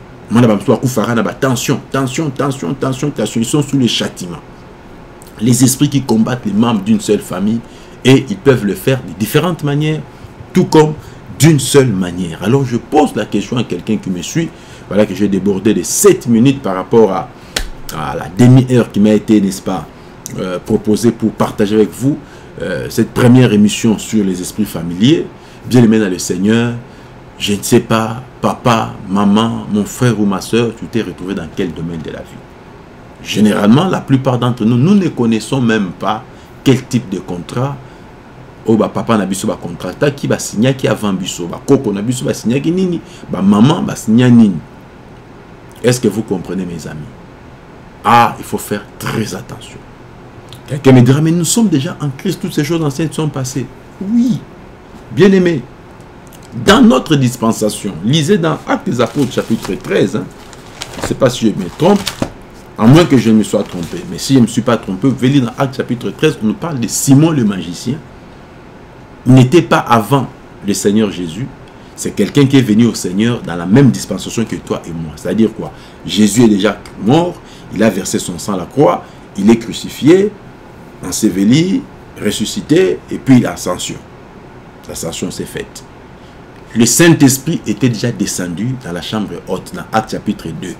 S1: Tension, tension, tension, tension, tension. Ils sont sous les châtiments. Les esprits qui combattent les membres d'une seule famille, et ils peuvent le faire de différentes manières, tout comme d'une seule manière. Alors je pose la question à quelqu'un qui me suit. Voilà que j'ai débordé de sept minutes par rapport à, à la demi-heure qui m'a été, n'est-ce pas, euh, proposée pour partager avec vous euh, cette première émission sur les esprits familiers. Bien aimé dans le Seigneur, je ne sais pas, papa, maman, mon frère ou ma soeur, tu t'es retrouvé dans quel domaine de la vie? Généralement, la plupart d'entre nous, nous ne connaissons même pas quel type de contrat. Oh, bah, papa n'a pas contrat qui va signer qui avant biso, bah, coco n'a pas signé qui nini, bah, maman va signer nini. Est-ce que vous comprenez, mes amis? Ah, il faut faire très attention. Quelqu'un me dira, mais nous sommes déjà en Christ, toutes ces choses anciennes sont passées. Oui, bien aimé. Dans notre dispensation, lisez dans Actes des Apôtres, chapitre treize. Hein, je ne sais pas si je me trompe, à moins que je ne me sois trompé. Mais si je ne me suis pas trompé, vous lire dans Actes chapitre treize, on nous parle de Simon le magicien. Il n'était pas avant le Seigneur Jésus. C'est quelqu'un qui est venu au Seigneur dans la même dispensation que toi et moi. C'est-à-dire quoi? Jésus est déjà mort, il a versé son sang à la croix, il est crucifié, enseveli, ressuscité, et puis l'ascension. L'ascension s'est faite. Le Saint-Esprit était déjà descendu dans la chambre haute, dans Actes chapitre deux.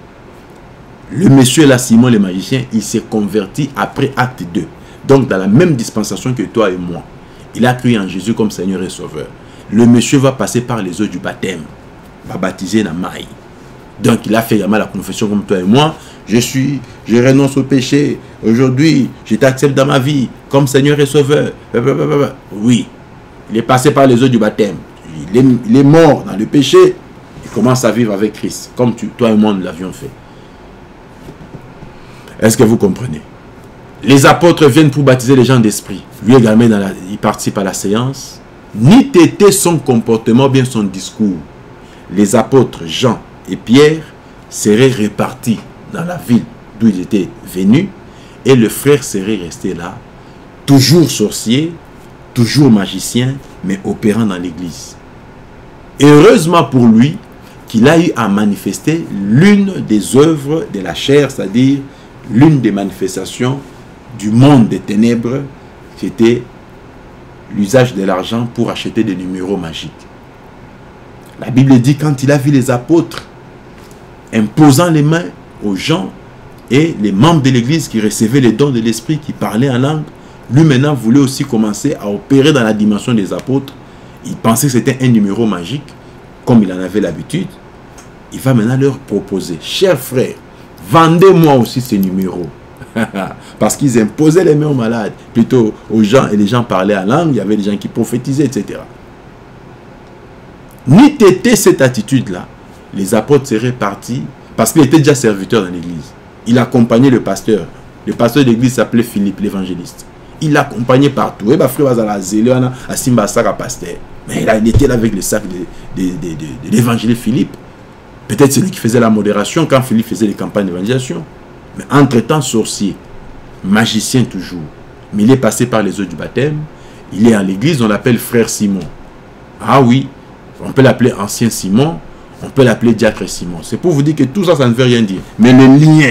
S1: Le monsieur là, Simon le magicien, il s'est converti après Acte deux. Donc dans la même dispensation que toi et moi. Il a cru en Jésus comme Seigneur et Sauveur. Le monsieur va passer par les eaux du baptême. Va baptiser dans Maï. Donc il a fait également la confession comme toi et moi. Je suis, je renonce au péché. Aujourd'hui, je t'accepte dans ma vie comme Seigneur et Sauveur. Oui. Il est passé par les eaux du baptême. Il est, il est mort dans le péché. Il commence à vivre avec Christ. Comme tu, toi et moi nous l'avions fait. Est-ce que vous comprenez? Les apôtres viennent pour baptiser les gens d'esprit. Lui également, dans la, il participe à la séance. Ni t'était son comportement, bien son discours. Les apôtres Jean et Pierre seraient répartis dans la ville d'où ils étaient venus. Et le frère serait resté là, toujours sorcier, toujours magicien, mais opérant dans l'église. Et heureusement pour lui qu'il a eu à manifester l'une des œuvres de la chair, c'est-à-dire l'une des manifestations du monde des ténèbres, qui était l'usage de l'argent pour acheter des numéros magiques. La Bible dit, quand il a vu les apôtres imposant les mains aux gens et les membres de l'église qui recevaient les dons de l'esprit, qui parlaient en langue, lui maintenant voulait aussi commencer à opérer dans la dimension des apôtres. Il pensait que c'était un numéro magique, comme il en avait l'habitude. Il va maintenant leur proposer, chers frères, vendez-moi aussi ces numéros. Parce qu'ils imposaient les mains aux malades, plutôt aux gens, et les gens parlaient en langue, il y avait des gens qui prophétisaient, et cetera. N'eût été cette attitude-là, les apôtres seraient partis, parce qu'il était déjà serviteur dans l'église. Il accompagnait le pasteur. Le pasteur de l'église s'appelait Philippe, l'évangéliste. Il l'accompagnait partout. Et frère Bazala Zéléana, à Simbasaka, pasteur. Mais là, il était là avec le sac de, de, de, de, de l'évangéliste Philippe. Peut-être c'est lui qui faisait la modération quand Philippe faisait les campagnes d'évangélisation. Mais entre-temps, sorcier, magicien toujours. Mais il est passé par les eaux du baptême. Il est à l'église, on l'appelle frère Simon. Ah oui, on peut l'appeler ancien Simon, on peut l'appeler diacre Simon. C'est pour vous dire que tout ça, ça ne veut rien dire. Mais le lien,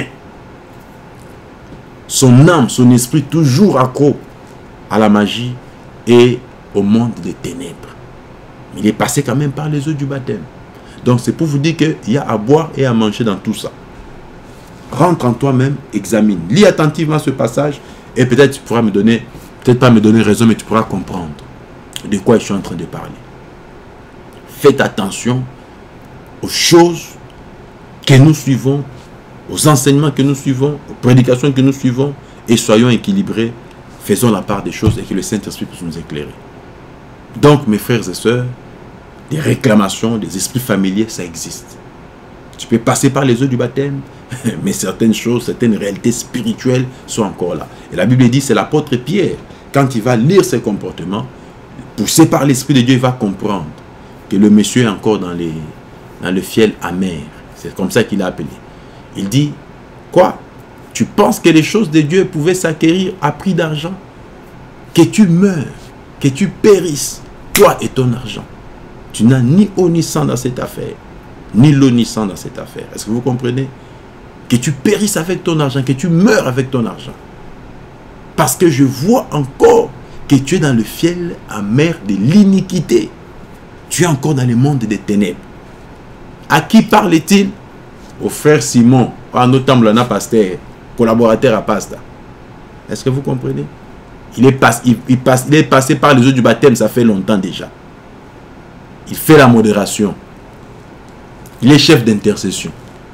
S1: son âme, son esprit, toujours accro à la magie et au monde des ténèbres. Mais il est passé quand même par les eaux du baptême. Donc c'est pour vous dire qu'il y a à boire et à manger dans tout ça. Rentre en toi-même, examine. Lis attentivement ce passage et peut-être tu pourras me donner, peut-être pas me donner raison, mais tu pourras comprendre de quoi je suis en train de parler. Faites attention aux choses que nous suivons, aux enseignements que nous suivons, aux prédications que nous suivons, et soyons équilibrés, faisons la part des choses et que le Saint-Esprit puisse nous éclairer. Donc, mes frères et sœurs, des réclamations, des esprits familiers, ça existe. Tu peux passer par les eaux du baptême, mais certaines choses, certaines réalités spirituelles sont encore là. Et la Bible dit, c'est l'apôtre Pierre, quand il va lire ses comportements, poussé par l'Esprit de Dieu, il va comprendre que le monsieur est encore dans, les, dans le fiel amer. C'est comme ça qu'il a appelé. Il dit, quoi? Tu penses que les choses de Dieu pouvaient s'acquérir à prix d'argent? Que tu meurs, que tu périsses, toi et ton argent. Tu n'as ni eau ni sang dans cette affaire, ni l'eau ni sang dans cette affaire. Est-ce que vous comprenez? Que tu périsses avec ton argent, que tu meurs avec ton argent. Parce que je vois encore que tu es dans le fiel amer de l'iniquité. Tu es encore dans le monde des ténèbres. À qui parle-t-il? Au frère Simon, à notamment pasteur, collaborateur à Pasta. Est-ce que vous comprenez? Il est, pas, il, il, passe, il est passé par les eaux du baptême, ça fait longtemps déjà. Il fait la modération. Il est chef d'intercession.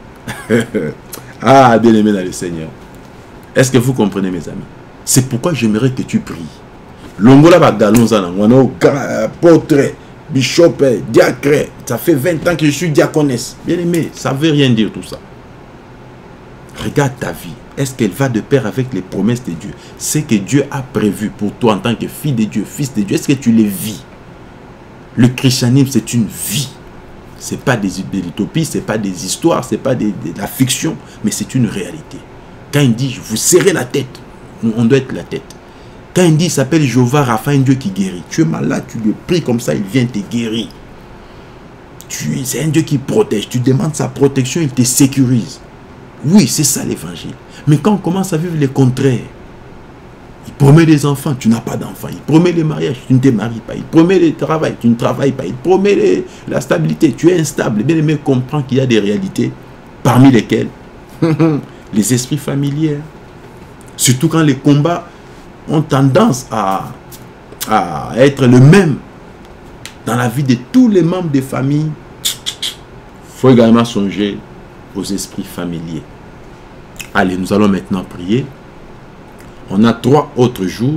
S1: Ah, bien aimé dans le Seigneur. Est-ce que vous comprenez, mes amis? C'est pourquoi j'aimerais que tu pries. Longola Bagalonzana, apôtre, bishop, diacre. Ça fait vingt ans que je suis diaconesse. Bien aimé, ça ne veut rien dire tout ça. Regarde ta vie. Est-ce qu'elle va de pair avec les promesses de Dieu? Ce que Dieu a prévu pour toi en tant que fille de Dieu, fils de Dieu, est-ce que tu les vis? Le christianisme, c'est une vie. Ce n'est pas des, des utopies, ce n'est pas des histoires, ce n'est pas des, de la fiction, mais c'est une réalité. Quand il dit, vous serrez la tête, nous, on doit être la tête. Quand il dit, il s'appelle Jéhovah Rapha, un Dieu qui guérit. Tu es malade, tu le pries comme ça, il vient te guérir. C'est un Dieu qui protège. Tu demandes sa protection, il te sécurise. Oui, c'est ça l'évangile. Mais quand on commence à vivre le contraire, il promet des enfants, tu n'as pas d'enfants. Il promet le mariage, tu ne te maries pas. Il promet le travail, tu ne travailles pas. Il promet les, la stabilité, tu es instable. Bien aimé, comprends qu'il y a des réalités parmi lesquelles les esprits familiers, surtout quand les combats ont tendance à, à être le même dans la vie de tous les membres des familles, il faut également songer aux esprits familiers. Allez, nous allons maintenant prier. On a trois autres jours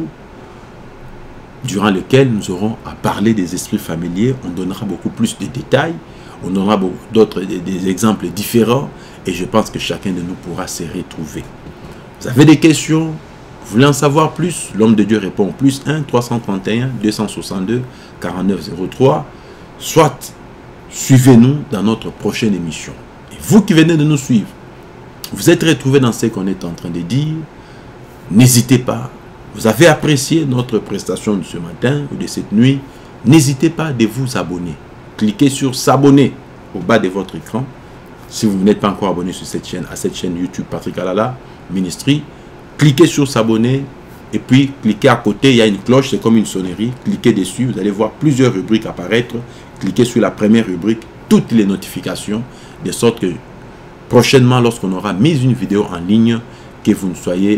S1: durant lesquels nous aurons à parler des esprits familiers. On donnera beaucoup plus de détails. On donnera d'autres des, des exemples différents. Et je pense que chacun de nous pourra se retrouver. Vous avez des questions? Vous voulez en savoir plus? L'homme de Dieu répond plus un trois cent trente et un deux cent soixante-deux quarante-neuf zéro trois. Soit suivez-nous dans notre prochaine émission. Et vous qui venez de nous suivre, vous êtes retrouvés dans ce qu'on est en train de dire. N'hésitez pas. Vous avez apprécié notre prestation de ce matin ou de cette nuit. N'hésitez pas de vous abonner. Cliquez sur s'abonner au bas de votre écran. Si vous n'êtes pas encore abonné sur cette chaîne, à cette chaîne YouTube Patrick Alala Ministry, cliquez sur s'abonner et puis cliquez à côté, il y a une cloche, c'est comme une sonnerie. Cliquez dessus, vous allez voir plusieurs rubriques apparaître. Cliquez sur la première rubrique, toutes les notifications, de sorte que prochainement, lorsqu'on aura mis une vidéo en ligne, que vous ne soyez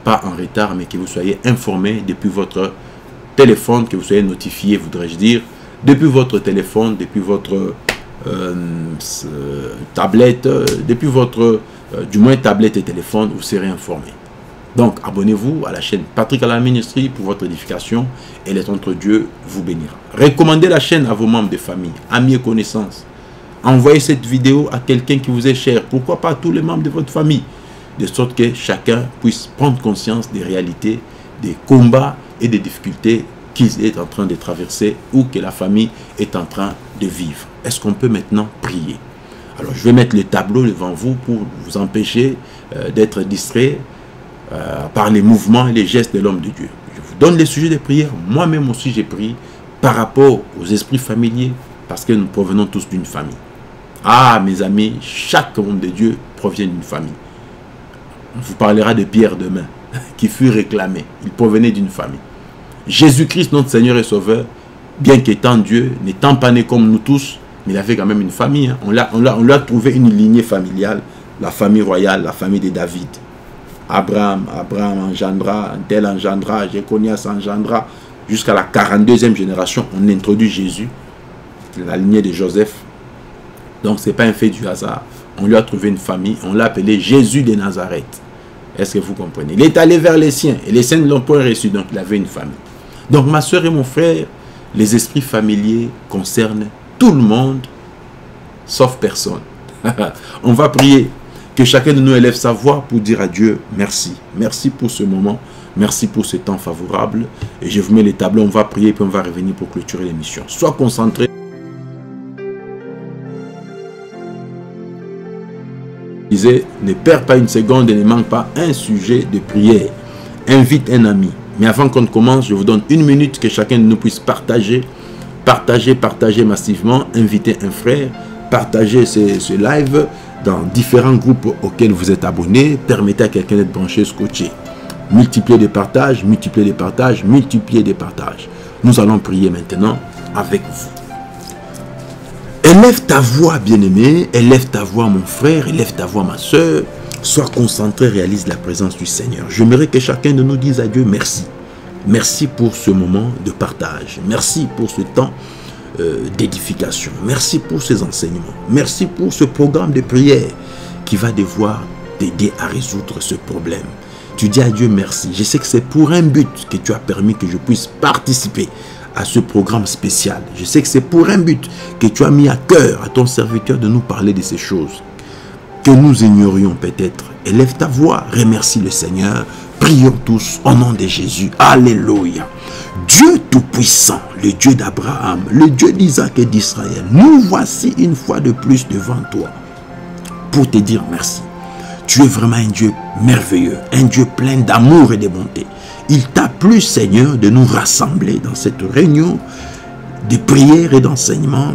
S1: pas en retard, mais que vous soyez informés depuis votre téléphone, que vous soyez notifié, voudrais-je dire, depuis votre téléphone, depuis votre euh, euh, tablette, euh, depuis votre, euh, du moins tablette et téléphone, vous serez informé. Donc, abonnez-vous à la chaîne Patrick Alala Ministry pour votre édification et l'être Dieu vous bénira. Recommandez la chaîne à vos membres de famille, amis et connaissances. Envoyez cette vidéo à quelqu'un qui vous est cher. Pourquoi pas à tous les membres de votre famille? De sorte que chacun puisse prendre conscience des réalités, des combats et des difficultés qu'il est en train de traverser ou que la famille est en train de vivre. Est-ce qu'on peut maintenant prier? Alors, je vais mettre le tableau devant vous pour vous empêcher euh, d'être distrait Euh, par les mouvements et les gestes de l'homme de Dieu. Je vous donne les sujets de prière. Moi-même aussi j'ai prié par rapport aux esprits familiers, parce que nous provenons tous d'une famille. Ah mes amis, chaque homme de Dieu provient d'une famille. On vous parlera de Pierre demain, qui fut réclamé. Il provenait d'une famille. Jésus-Christ, notre Seigneur et Sauveur, bien qu'étant Dieu, n'étant pas né comme nous tous, mais il avait quand même une famille. Hein. On l'a, on l'a, on lui a trouvé une lignée familiale, la famille royale, la famille de David. Abraham, Abraham engendra, un tel engendra, Jéconias engendra, jusqu'à la quarante-deuxième génération, on introduit Jésus, la lignée de Joseph. Donc, ce n'est pas un fait du hasard. On lui a trouvé une famille, on l'a appelé Jésus de Nazareth. Est-ce que vous comprenez? Il est allé vers les siens, et les siens ne l'ont pas reçu, donc il avait une famille. Donc, ma soeur et mon frère, les esprits familiers concernent tout le monde, sauf personne. On va prier. Que chacun de nous élève sa voix pour dire à Dieu merci. Merci pour ce moment. Merci pour ce temps favorable. Et je vous mets les tableaux. On va prier puis on va revenir pour clôturer l'émission. Sois concentré. Disais, ne perds pas une seconde et ne manque pas un sujet de prière. Invite un ami. Mais avant qu'on commence, je vous donne une minute que chacun de nous puisse partager. Partager, partager massivement. Inviter un frère. Partager ce, ce live dans différents groupes auxquels vous êtes abonnés. Permettez à quelqu'un d'être branché, scotché. Multipliez les partages, multipliez les partages, multipliez les partages. Nous allons prier maintenant avec vous. Élève ta voix, bien-aimé. Élève ta voix, mon frère. Élève ta voix, ma soeur. Sois concentré, réalise la présence du Seigneur. J'aimerais que chacun de nous dise à Dieu merci. Merci pour ce moment de partage. Merci pour ce temps Euh, d'édification. Merci pour ces enseignements. Merci pour ce programme de prière qui va devoir t'aider à résoudre ce problème. Tu dis à Dieu merci. Je sais que c'est pour un but que tu as permis que je puisse participer à ce programme spécial. Je sais que c'est pour un but que tu as mis à cœur à ton serviteur de nous parler de ces choses que nous ignorions peut-être. Élève ta voix, remercie le Seigneur. Prions tous au nom de Jésus. Alléluia. Dieu Tout-Puissant, le Dieu d'Abraham, le Dieu d'Isaac et d'Israël, nous voici une fois de plus devant toi pour te dire merci. Tu es vraiment un Dieu merveilleux, un Dieu plein d'amour et de bonté. Il t'a plu, Seigneur, de nous rassembler dans cette réunion de prière et d'enseignement.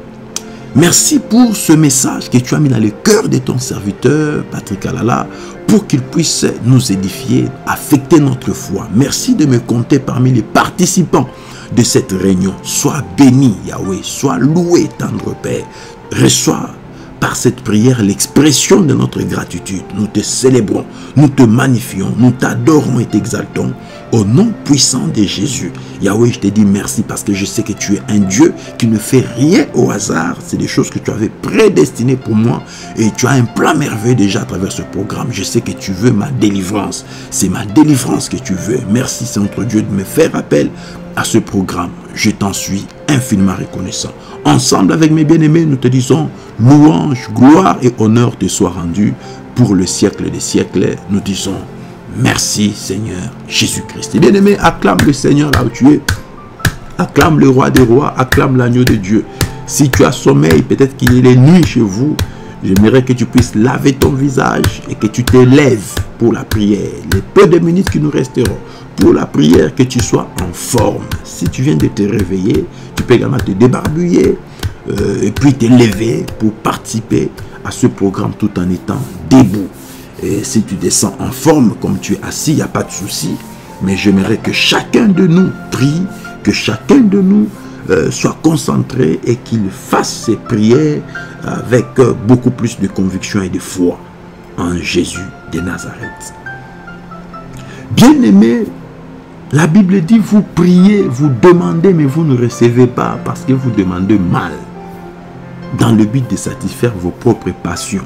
S1: Merci pour ce message que tu as mis dans le cœur de ton serviteur, Patrick Alala, pour qu'il puisse nous édifier, affecter notre foi. Merci de me compter parmi les participants de cette réunion. Sois béni, Yahweh, sois loué, tendre Père. Reçois par cette prière l'expression de notre gratitude. Nous te célébrons, nous te magnifions, nous t'adorons et t'exaltons. Au nom puissant de Jésus, Yahweh, je te dis merci parce que je sais que tu es un Dieu qui ne fait rien au hasard. C'est des choses que tu avais prédestinées pour moi et tu as un plan merveilleux déjà à travers ce programme. Je sais que tu veux ma délivrance. C'est ma délivrance que tu veux. Merci, Saint notre Dieu, de me faire appel à ce programme. Je t'en suis infiniment reconnaissant. Ensemble avec mes bien-aimés, nous te disons louange, gloire et honneur te soient rendus pour le siècle des siècles. Nous disons merci Seigneur Jésus-Christ. Bien-aimé, acclame le Seigneur là où tu es. Acclame le roi des rois, acclame l'agneau de Dieu. Si tu as sommeil, peut-être qu'il est nuit chez vous, j'aimerais que tu puisses laver ton visage et que tu t'élèves pour la prière. Les peu de minutes qui nous resteront pour la prière, que tu sois en forme. Si tu viens de te réveiller, tu peux également te débarbouiller euh, et puis te lever pour participer à ce programme tout en étant debout. Et si tu descends en forme, comme tu es assis, il n'y a pas de souci. Mais j'aimerais que chacun de nous prie, que chacun de nous euh, soit concentré et qu'il fasse ses prières avec euh, beaucoup plus de conviction et de foi en Jésus de Nazareth. Bien-aimés, la Bible dit, vous priez, vous demandez, mais vous ne recevez pas parce que vous demandez mal, dans le but de satisfaire vos propres passions.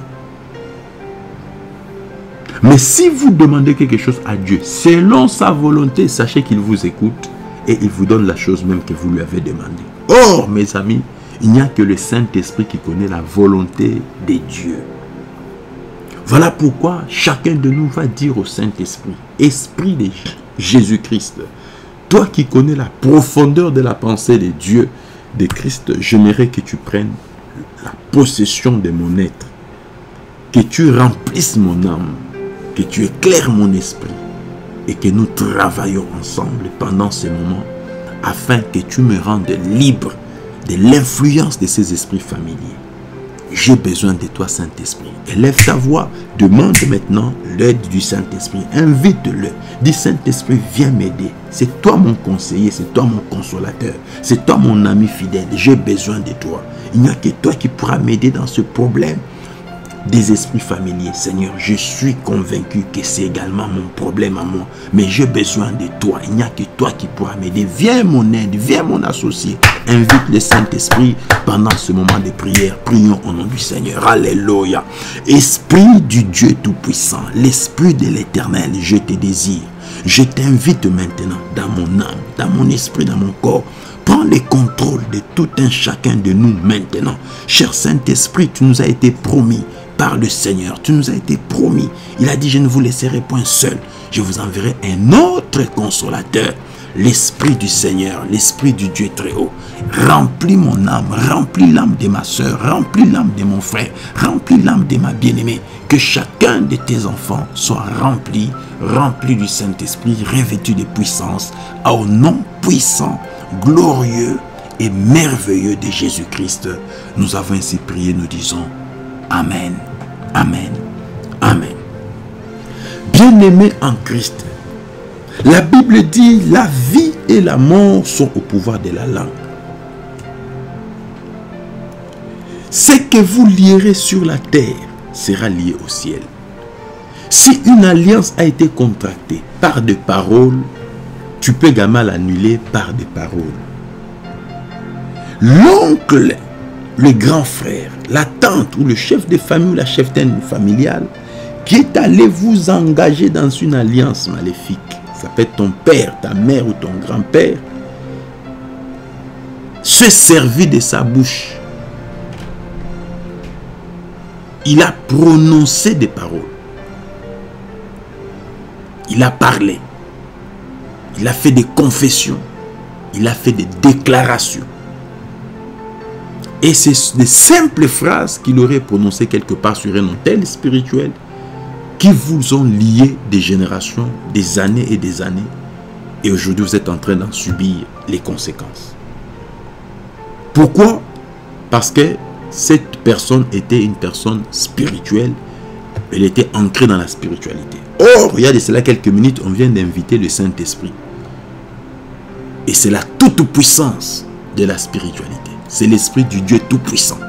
S1: Mais si vous demandez quelque chose à Dieu, selon sa volonté, sachez qu'il vous écoute et il vous donne la chose même que vous lui avez demandé. Or, mes amis, il n'y a que le Saint-Esprit qui connaît la volonté de Dieu. Voilà pourquoi chacun de nous va dire au Saint-Esprit, Esprit de Jésus-Christ, toi qui connais la profondeur de la pensée de Dieu, de Christ, j'aimerais que tu prennes la possession de mon être, que tu remplisses mon âme, que tu éclaires mon esprit et que nous travaillons ensemble pendant ce moment afin que tu me rendes libre de l'influence de ces esprits familiers. J'ai besoin de toi, Saint-Esprit. Élève ta voix, demande maintenant l'aide du Saint-Esprit. Invite-le. Dis, Saint-Esprit, viens m'aider. C'est toi mon conseiller, c'est toi mon consolateur, c'est toi mon ami fidèle. J'ai besoin de toi. Il n'y a que toi qui pourras m'aider dans ce problème des esprits familiers. Seigneur, je suis convaincu que c'est également mon problème à moi, mais j'ai besoin de toi. Il n'y a que toi qui pourras m'aider. Viens mon aide, viens mon associé. Invite le Saint-Esprit pendant ce moment de prière. Prions au nom du Seigneur. Alléluia. Esprit du Dieu Tout-Puissant, l'Esprit de l'Éternel, je te désire. Je t'invite maintenant dans mon âme, dans mon esprit, dans mon corps. Prends le contrôle de tout un chacun de nous maintenant. Cher Saint-Esprit, tu nous as été promis par le Seigneur. Tu nous as été promis. Il a dit, je ne vous laisserai point seul. Je vous enverrai un autre consolateur. L'Esprit du Seigneur, l'Esprit du Dieu très haut. Remplis mon âme, remplis l'âme de ma soeur, remplis l'âme de mon frère, remplis l'âme de ma bien-aimée. Que chacun de tes enfants soit rempli, rempli du Saint-Esprit, revêtu de puissance, au nom puissant, glorieux et merveilleux de Jésus-Christ. Nous avons ainsi prié, nous disons Amen, Amen, Amen. Bien-aimés en Christ, la Bible dit la vie et la mort sont au pouvoir de la langue. Ce que vous lierez sur la terre sera lié au ciel. Si une alliance a été contractée par des paroles, tu peux également l'annuler par des paroles. L'oncle, le grand frère, la tante ou le chef de famille ou la cheftaine familiale qui est allé vous engager dans une alliance maléfique, ça peut être ton père, ta mère ou ton grand-père, se servit de sa bouche. Il a prononcé des paroles. Il a parlé. Il a fait des confessions. Il a fait des déclarations. Et c'est des simples phrases qu'il aurait prononcées quelque part sur un autel spirituel qui vous ont lié des générations, des années et des années. Et aujourd'hui, vous êtes en train d'en subir les conséquences. Pourquoi? Parce que cette personne était une personne spirituelle. Elle était ancrée dans la spiritualité. Or, il y a de cela quelques minutes, on vient d'inviter le Saint-Esprit. Et c'est la toute-puissance de la spiritualité. C'est l'Esprit du Dieu Tout-Puissant.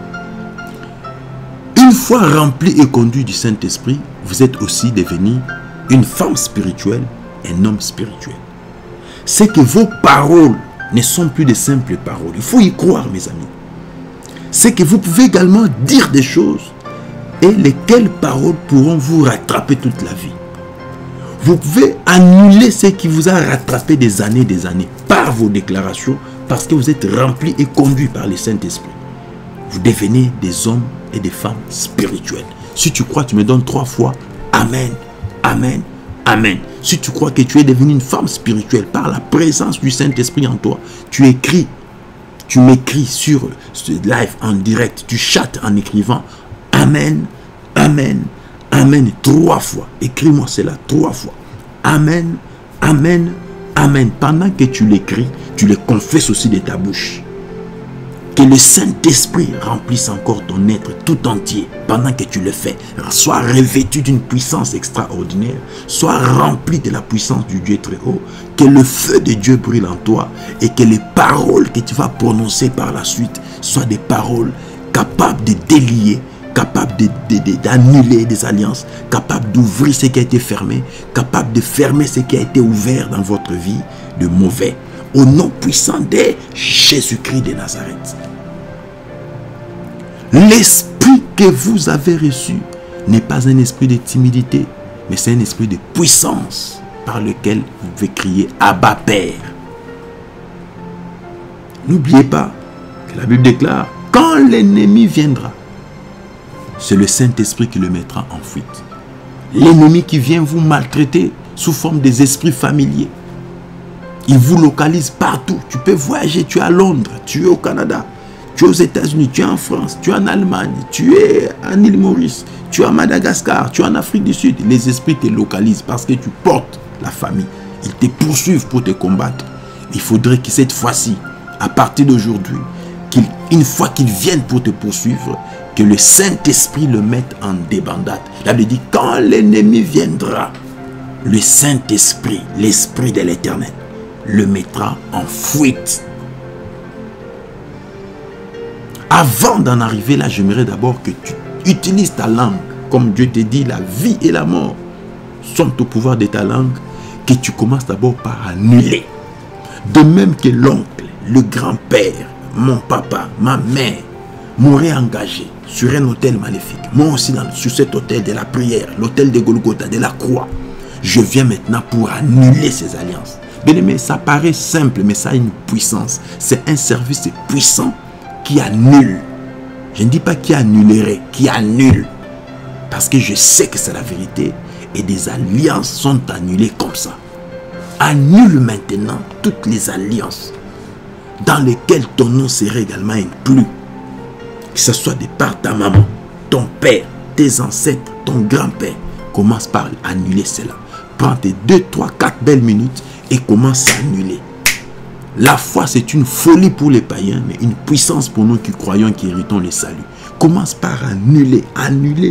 S1: Une fois rempli et conduit du Saint-Esprit, vous êtes aussi devenu une femme spirituelle, un homme spirituel. C'est que vos paroles ne sont plus de simples paroles. Il faut y croire, mes amis. C'est que vous pouvez également dire des choses et lesquelles paroles pourront vous rattraper toute la vie. Vous pouvez annuler ce qui vous a rattrapé des années et des années par vos déclarations parce que vous êtes rempli et conduit par le Saint-Esprit. Vous devenez des hommes et des femmes spirituels. Si tu crois, tu me donnes trois fois Amen, Amen, Amen. Si tu crois que tu es devenu une femme spirituelle par la présence du Saint-Esprit en toi, tu écris, tu m'écris sur ce live en direct, tu chattes en écrivant Amen, Amen, Amen, trois fois. Écris-moi cela trois fois. Amen, Amen, Amen. Pendant que tu l'écris, tu le confesses aussi de ta bouche. Que le Saint-Esprit remplisse encore ton être tout entier pendant que tu le fais. Sois revêtu d'une puissance extraordinaire. Sois rempli de la puissance du Dieu très haut. Que le feu de Dieu brûle en toi et que les paroles que tu vas prononcer par la suite soient des paroles capables de délier, capable d'annuler de, de, des alliances, capable d'ouvrir ce qui a été fermé, capable de fermer ce qui a été ouvert dans votre vie de mauvais. Au nom puissant de Jésus-Christ de Nazareth. L'esprit que vous avez reçu n'est pas un esprit de timidité, mais c'est un esprit de puissance par lequel vous pouvez crier Abba Père. N'oubliez pas que la Bible déclare, quand l'ennemi viendra, c'est le Saint-Esprit qui le mettra en fuite. L'ennemi qui vient vous maltraiter sous forme des esprits familiers, il vous localise partout. Tu peux voyager, tu es à Londres, tu es au Canada, tu es aux États-Unis, tu es en France, tu es en Allemagne, tu es en île Maurice, tu es à Madagascar, tu es en Afrique du Sud. Les esprits te localisent parce que tu portes la famille. Ils te poursuivent pour te combattre. Il faudrait que cette fois-ci, à partir d'aujourd'hui, qu'une fois qu'ils viennent pour te poursuivre, que le Saint-Esprit le mette en débandade. La Bible dit, quand l'ennemi viendra, le Saint-Esprit, l'Esprit de l'Éternel, le mettra en fuite. Avant d'en arriver là, j'aimerais d'abord que tu utilises ta langue. Comme Dieu te dit, la vie et la mort sont au pouvoir de ta langue. Que tu commences d'abord par annuler. De même que l'oncle, le grand-père, mon papa, ma mère m'auraient engagé sur un autel maléfique. Moi aussi, dans, sur cet autel de la prière, l'autel de Golgotha, de la croix, je viens maintenant pour annuler ces alliances. Bien-aimé, ça paraît simple, mais ça a une puissance. C'est un service puissant qui annule. Je ne dis pas qui annulerait, qui annule. Parce que je sais que c'est la vérité. Et des alliances sont annulées comme ça. Annule maintenant toutes les alliances dans lesquelles ton nom serait également inclus. Que ce soit de par ta maman, ton père, tes ancêtres, ton grand-père. Commence par annuler cela. Prends tes deux, trois, quatre belles minutes et commence à annuler. La foi, c'est une folie pour les païens, mais une puissance pour nous qui croyons, qui héritons le salut. Commence par annuler, annuler.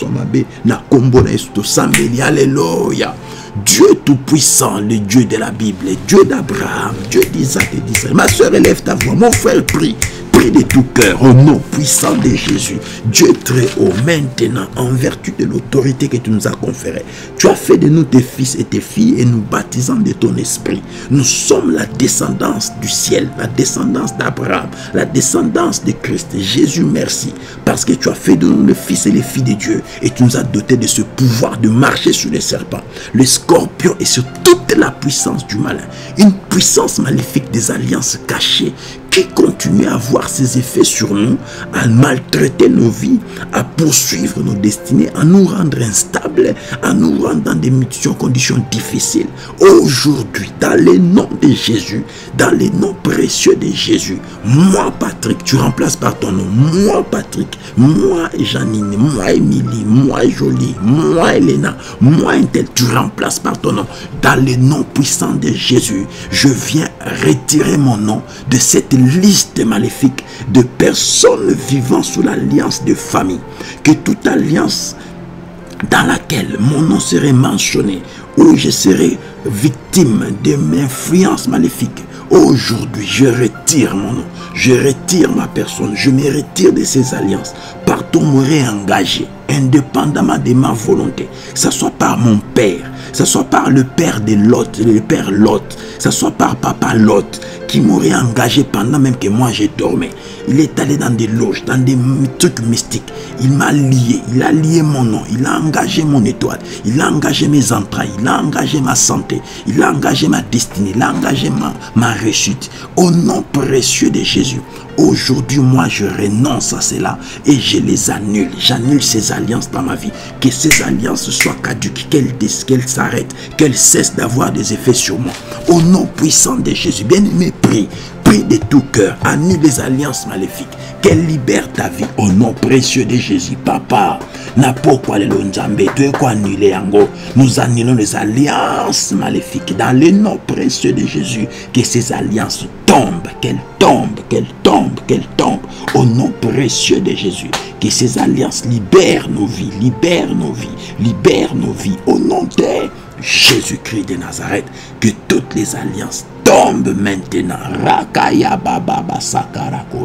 S1: Alléluia. Dieu tout-puissant, le Dieu de la Bible, le Dieu d'Abraham, Dieu d'Isaac et d'Israël. Ma soeur, élève ta voix. Mon frère, prie. Prie de tout cœur au nom puissant de Jésus. Dieu très haut, maintenant, en vertu de l'autorité que tu nous as conférée, tu as fait de nous tes fils et tes filles et nous baptisant de ton esprit. Nous sommes la descendance du ciel, la descendance d'Abraham, la descendance de Christ. Jésus, merci, parce que tu as fait de nous le fils et les filles de Dieu et tu nous as dotés de ce pouvoir de marcher sur les serpents, les scorpions et sur toute la puissance du malin. Une puissance maléfique des alliances cachées qui continue à avoir ses effets sur nous, à maltraiter nos vies, à poursuivre nos destinées, à nous rendre instables, à nous rendre dans des conditions difficiles. Aujourd'hui, dans le nom de Jésus, dans le nom précieux de Jésus, moi Patrick, tu remplaces par ton nom, moi Patrick, moi Janine, moi Émilie, moi Jolie, moi Elena, moi Intel, tu remplaces par ton nom. Dans le nom puissant de Jésus, je viens retirer mon nom de cette liste maléfique de personnes vivant sous l'alliance de famille. Que toute alliance dans laquelle mon nom serait mentionné, où je serai victime de mes influences maléfiques, aujourd'hui je retire mon nom, je retire ma personne, je me retire de ces alliances. Partout m'aurait engagé, indépendamment de ma volonté, que ce soit par mon père, que ce soit par le père de Lot, le père Lot, que ce soit par papa Lot, qui m'aurait engagé pendant même que moi je dormais. Il est allé dans des loges, dans des trucs mystiques. Il m'a lié, il a lié mon nom, il a engagé mon étoile, il a engagé mes entrailles, il a engagé ma santé, il a engagé ma destinée, il a engagé ma, ma réussite. Au nom précieux de Jésus, aujourd'hui, moi, je renonce à cela et je les annule. J'annule ces alliances dans ma vie. Que ces alliances soient caduques, qu'elles qu'elles s'arrêtent, qu'elles cessent d'avoir des effets sur moi. Au nom puissant de Jésus, bien-aimé, prie. Prie de tout cœur, annule les alliances maléfiques, qu'elle libère ta vie au nom précieux de Jésus. Papa, n'a pas quoi le Nzambe, tu es quoi annuler yango. Nous annulons les alliances maléfiques dans le nom précieux de Jésus. Que ces alliances tombent, qu'elles tombent, qu'elles tombent, qu'elles tombent au nom précieux de Jésus. Que ces alliances libèrent nos vies, libèrent nos vies, libèrent nos vies au nom de Jésus-Christ de Nazareth. Que toutes les alliances tombent maintenant. Rakaya baba basakarakora.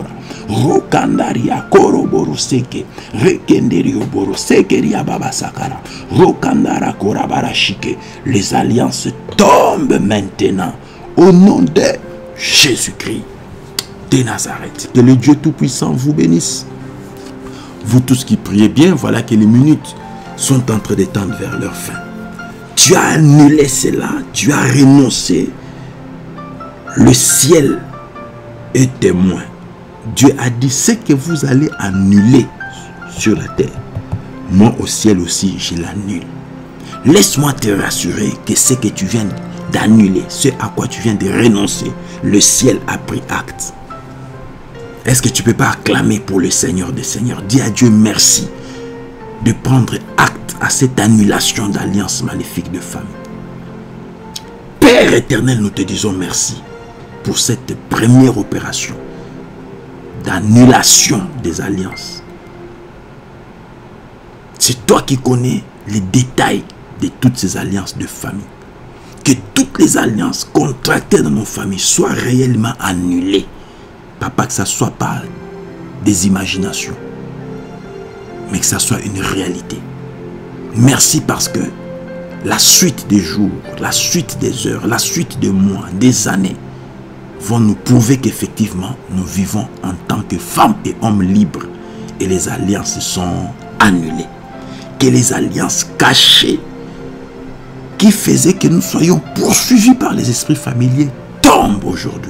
S2: Rokandaria koroboroseke. Rekenderio borosekeria babasakara. Rokandara korabarashike. Les alliances tombent maintenant. Au nom de Jésus-Christ de Nazareth. Que le Dieu Tout-Puissant vous bénisse. Vous tous qui priez bien, voilà que les minutes sont en train de tendre vers leur fin. Tu as annulé cela, tu as renoncé. Le ciel est témoin. Dieu a dit ce que vous allez annuler sur la terre. Moi au ciel aussi, je l'annule. Laisse-moi te rassurer que ce que tu viens d'annuler, ce à quoi tu viens de renoncer, le ciel a pris acte. Est-ce que tu ne peux pas acclamer pour le Seigneur des Seigneurs? Dis à Dieu merci de prendre acte à cette annulation d'alliance maléfique de famille. Père éternel, nous te disons merci pour cette première opération d'annulation des alliances. C'est toi qui connais les détails de toutes ces alliances de famille. Que toutes les alliances contractées dans nos familles soient réellement annulées. Papa, que ça ne soit pas des imaginations, mais que ça soit une réalité. Merci parce que la suite des jours, la suite des heures, la suite des mois, des années vont nous prouver qu'effectivement nous vivons en tant que femmes et hommes libres et les alliances sont annulées. Que les alliances cachées qui faisaient que nous soyons poursuivis par les esprits familiers tombent aujourd'hui.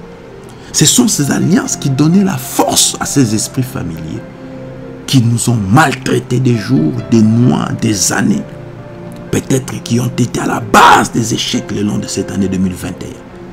S2: Ce sont ces alliances qui donnaient la force à ces esprits familiers qui nous ont maltraités des jours, des mois, des années. Peut-être qui ont été à la base des échecs le long de cette année deux mille vingt et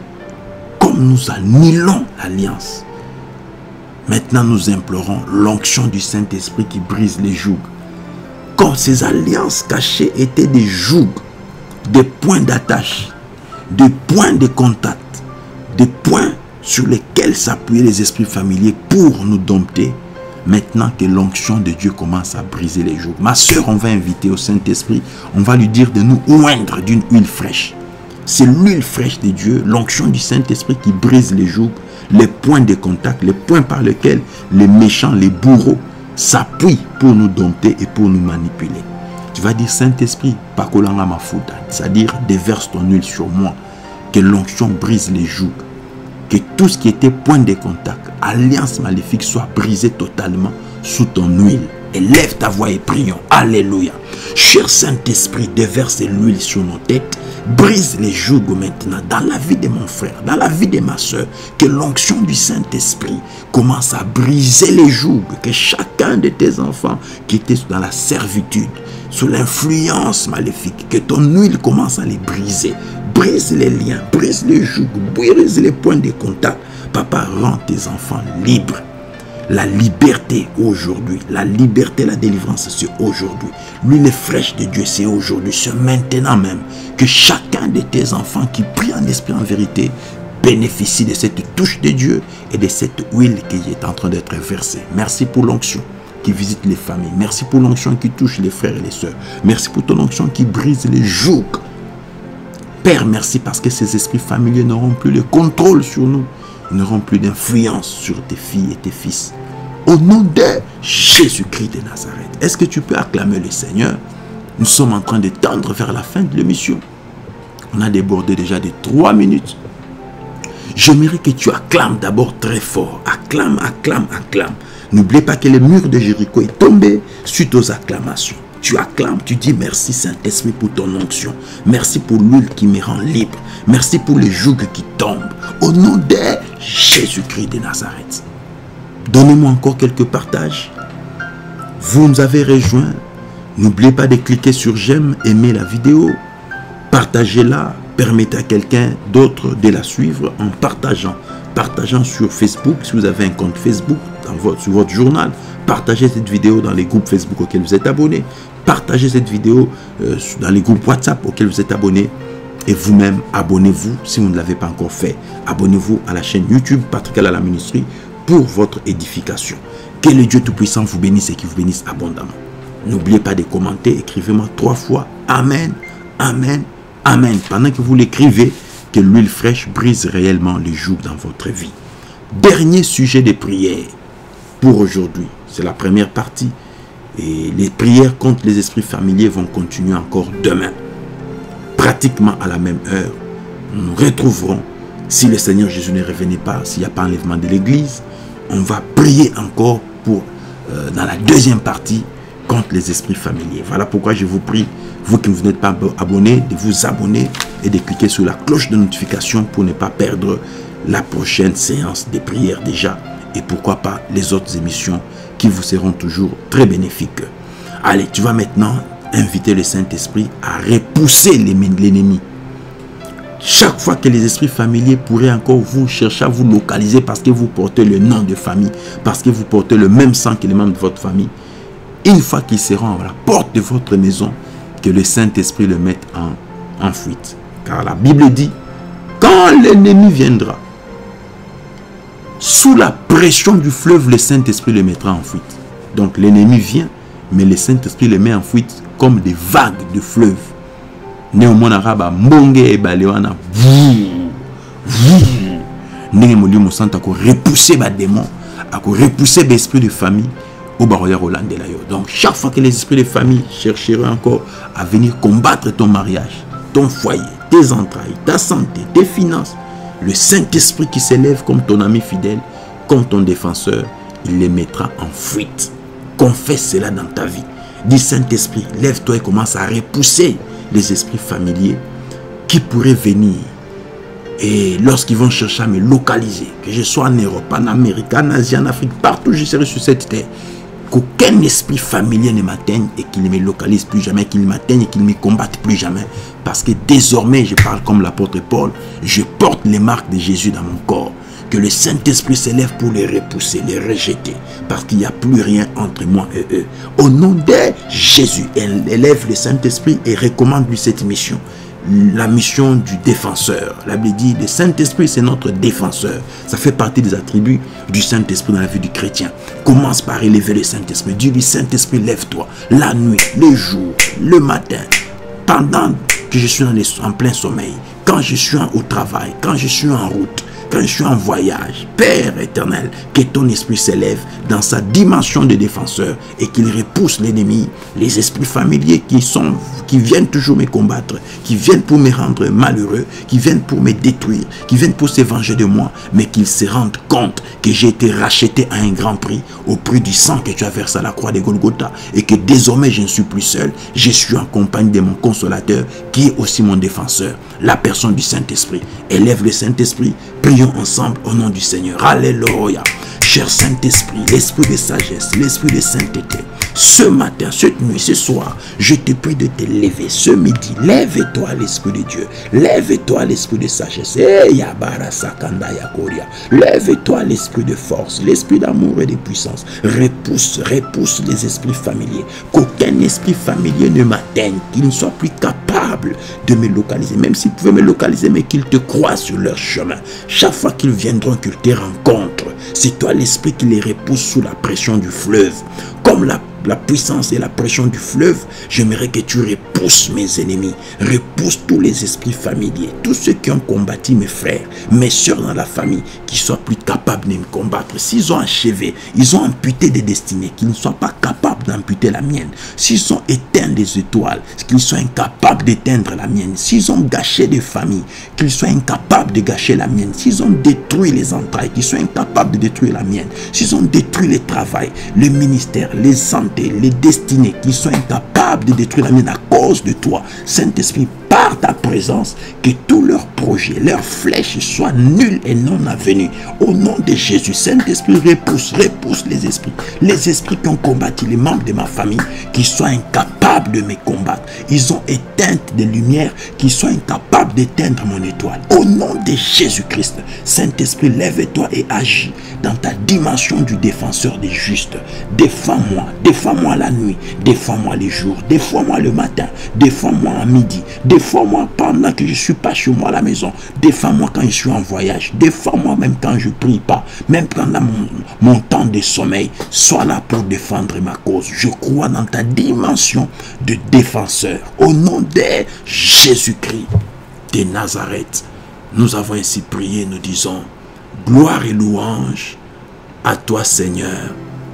S2: un. Comme nous annulons l'alliance, maintenant nous implorons l'onction du Saint-Esprit qui brise les jougs. Comme ces alliances cachées étaient des jougs, des points d'attache, des points de contact, des points sur lesquels s'appuyaient les esprits familiers pour nous dompter. Maintenant que l'onction de Dieu commence à briser les jougs. Ma soeur, on va inviter au Saint-Esprit, on va lui dire de nous oindre d'une huile fraîche. C'est l'huile fraîche de Dieu, l'onction du Saint-Esprit qui brise les jougs, les points de contact, les points par lesquels les méchants, les bourreaux s'appuient pour nous dompter et pour nous manipuler. Tu vas dire, Saint-Esprit, pakolanga mafuta, c'est-à-dire déverse ton huile sur moi, que l'onction brise les jougs. Que tout ce qui était point de contact, alliance maléfique, soit brisé totalement sous ton huile. Élève ta voix et prions. Alléluia. Cher Saint-Esprit, déverse l'huile sur nos têtes. Brise les jougs maintenant dans la vie de mon frère, dans la vie de ma soeur. Que l'onction du Saint-Esprit commence à briser les jougs. Que chacun de tes enfants qui était dans la servitude, sous l'influence maléfique, que ton huile commence à les briser. Brise les liens, brise les jougs, brise les points de contact. Papa, rend tes enfants libres. La liberté aujourd'hui, la liberté, la délivrance, c'est aujourd'hui. L'huile fraîche de Dieu, c'est aujourd'hui, c'est maintenant même. Que chacun de tes enfants qui prie en esprit, en vérité, bénéficie de cette touche de Dieu et de cette huile qui est en train d'être versée. Merci pour l'onction qui visite les familles. Merci pour l'onction qui touche les frères et les sœurs. Merci pour ton onction qui brise les jougs. Père, merci parce que ces esprits familiers n'auront plus le contrôle sur nous. Ils n'auront plus d'influence sur tes filles et tes fils. Au nom de Jésus-Christ de Nazareth. Est-ce que tu peux acclamer le Seigneur? Nous sommes en train de tendre vers la fin de l'émission. On a débordé déjà de trois minutes. J'aimerais que tu acclames d'abord très fort. Acclame, acclame, acclame. N'oublie pas que le mur de Jéricho est tombé suite aux acclamations. Tu acclames, tu dis merci Saint-Esprit pour ton onction. Merci pour l'huile qui me rend libre. Merci pour les jougs qui tombent. Au nom de Jésus-Christ de Nazareth. Donnez-moi encore quelques partages. Vous nous avez rejoints. N'oubliez pas de cliquer sur j'aime, aimer la vidéo. Partagez-la. Permettez à quelqu'un d'autre de la suivre en partageant. Partageant sur Facebook, si vous avez un compte Facebook, dans votre, sur votre journal. Partagez cette vidéo dans les groupes Facebook auxquels vous êtes abonnés. Partagez cette vidéo euh, dans les groupes WhatsApp auxquels vous êtes abonnés. Et vous-même, abonnez-vous si vous ne l'avez pas encore fait. Abonnez-vous à la chaîne YouTube Patrick Alala Ministry pour votre édification. Que le Dieu Tout-Puissant vous bénisse et qu'il vous bénisse abondamment. N'oubliez pas de commenter. Écrivez-moi trois fois. Amen, Amen, Amen. Pendant que vous l'écrivez, que l'huile fraîche brise réellement les jougs dans votre vie. Dernier sujet de prière. pour aujourd'hui. C'est la première partie. Et les prières contre les esprits familiers vont continuer encore demain. Pratiquement à la même heure. Nous nous retrouverons. Si le Seigneur Jésus ne revenait pas, s'il n'y a pas enlèvement de l'église, on va prier encore pour, euh, dans la deuxième partie, contre les esprits familiers. Voilà pourquoi je vous prie, vous qui vous n'êtes pas abonnés, de vous abonner et de cliquer sur la cloche de notification pour ne pas perdre la prochaine séance de prière déjà. Et pourquoi pas les autres émissions qui vous seront toujours très bénéfiques. Allez, tu vas maintenant inviter le Saint-Esprit à repousser l'ennemi. Chaque fois que les esprits familiers pourraient encore vous chercher à vous localiser parce que vous portez le nom de famille, parce que vous portez le même sang que les membres de votre famille, une fois qu'ils seront à la porte de votre maison, que le Saint-Esprit le mette en, en fuite. Car la Bible dit, quand l'ennemi viendra, sous la pression du fleuve, le Saint-Esprit le mettra en fuite. Donc l'ennemi vient, mais le Saint-Esprit le met en fuite comme des vagues de fleuve. Néomon arabe, mbonge et balewana, Néé molimo santa ko repousser ba démon, à repousser l'esprit de famille au baroya Roland de la yo. Donc chaque fois que les esprits de famille chercheront encore à venir combattre ton mariage, ton foyer, tes entrailles, ta santé, tes finances, le Saint-Esprit qui s'élève comme ton ami fidèle, comme ton défenseur, il les mettra en fuite. Confesse cela dans ta vie. Dis Saint-Esprit, lève-toi et commence à repousser les esprits familiers qui pourraient venir. Et lorsqu'ils vont chercher à me localiser, que je sois en Europe, en Amérique, en Asie, en Afrique, partout où je serai sur cette terre, qu'aucun esprit familier ne m'atteigne et qu'il ne me localise plus jamais, qu'il ne m'atteigne et qu'il ne me combatte plus jamais. Parce que désormais, je parle comme l'apôtre Paul, je porte les marques de Jésus dans mon corps. Que le Saint-Esprit s'élève pour les repousser, les rejeter. Parce qu'il n'y a plus rien entre moi et eux. Au nom de Jésus, elle élève le Saint-Esprit et recommande-lui cette mission. La mission du défenseur. La Bible dit, le Saint-Esprit c'est notre défenseur. Ça fait partie des attributs du Saint-Esprit dans la vie du chrétien. Commence par élever le Saint-Esprit. Dis-lui, Saint-Esprit, lève-toi. La nuit, le jour, le matin, pendant que je suis en plein sommeil, quand je suis au travail, quand je suis en route, quand je suis en voyage, Père éternel, que ton esprit s'élève dans sa dimension de défenseur et qu'il repousse l'ennemi, les esprits familiers qui sont, qui viennent toujours me combattre, qui viennent pour me rendre malheureux, qui viennent pour me détruire, qui viennent pour se venger de moi, mais qu'ils se rendent compte que j'ai été racheté à un grand prix, au prix du sang que tu as versé à la croix de Golgotha, et que désormais je ne suis plus seul, je suis en compagnie de mon consolateur, qui est aussi mon défenseur, la personne du Saint-Esprit. Élève le Saint-Esprit, prions ensemble au nom du Seigneur. Alléluia. Cher Saint-Esprit, l'esprit de sagesse, l'esprit de sainteté, ce matin, cette nuit, ce soir, je te prie de te lever. Ce midi, lève-toi l'esprit de Dieu. Lève-toi l'esprit de sagesse. Lève-toi l'esprit de force, l'esprit d'amour et de puissance. Repousse, repousse les esprits familiers. Qu'aucun esprit familier ne m'atteigne, qu'il ne soit plus capable de me localiser. Même s'ils pouvaient me localiser, mais qu'ils te croient sur leur chemin. Chaque fois qu'ils viendront, qu'ils te rencontrent, c'est toi l'esprit qui les repousse sous la pression du fleuve. Comme la la puissance et la pression du fleuve, j'aimerais que tu repousses mes ennemis, repousse tous les esprits familiers, tous ceux qui ont combattu mes frères, mes soeurs dans la famille, qui soient plus capables de me combattre. S'ils ont achevé, ils ont amputé des destinées, qu'ils ne soient pas capables d'amputer la mienne. S'ils ont éteint des étoiles, qu'ils soient incapables d'éteindre la mienne. S'ils ont gâché des familles, qu'ils soient incapables de gâcher la mienne. S'ils ont détruit les entrailles, qu'ils soient incapables de détruire la mienne. S'ils ont détruit le travail, le ministère, les santé, les destinées, qui sont incapables de détruire la mienne à cause de toi, Saint-Esprit, par ta présence, que tous leurs projets, leurs flèches soient nuls et non avenus. Au nom de Jésus, Saint-Esprit, repousse, repousse les esprits. Les esprits qui ont combattu les membres de ma famille, qui soient incapables de me combattre. Ils ont éteint des lumières, qui soient incapables d'éteindre mon étoile. Au nom de Jésus-Christ, Saint-Esprit, lève-toi et agis dans ta dimension du défenseur des justes. Défends-moi, défends-moi la nuit, défends-moi les jours, défends-moi le matin, défends-moi à midi, défends-moi pendant que je ne suis pas chez moi à la maison, défends-moi quand je suis en voyage, défends-moi même quand je ne prie pas, même pendant mon, mon temps de sommeil, sois là pour défendre ma cause. Je crois dans ta dimension de défenseur. Au nom de Jésus-Christ de Nazareth, nous avons ainsi prié, nous disons, gloire et louange à toi Seigneur.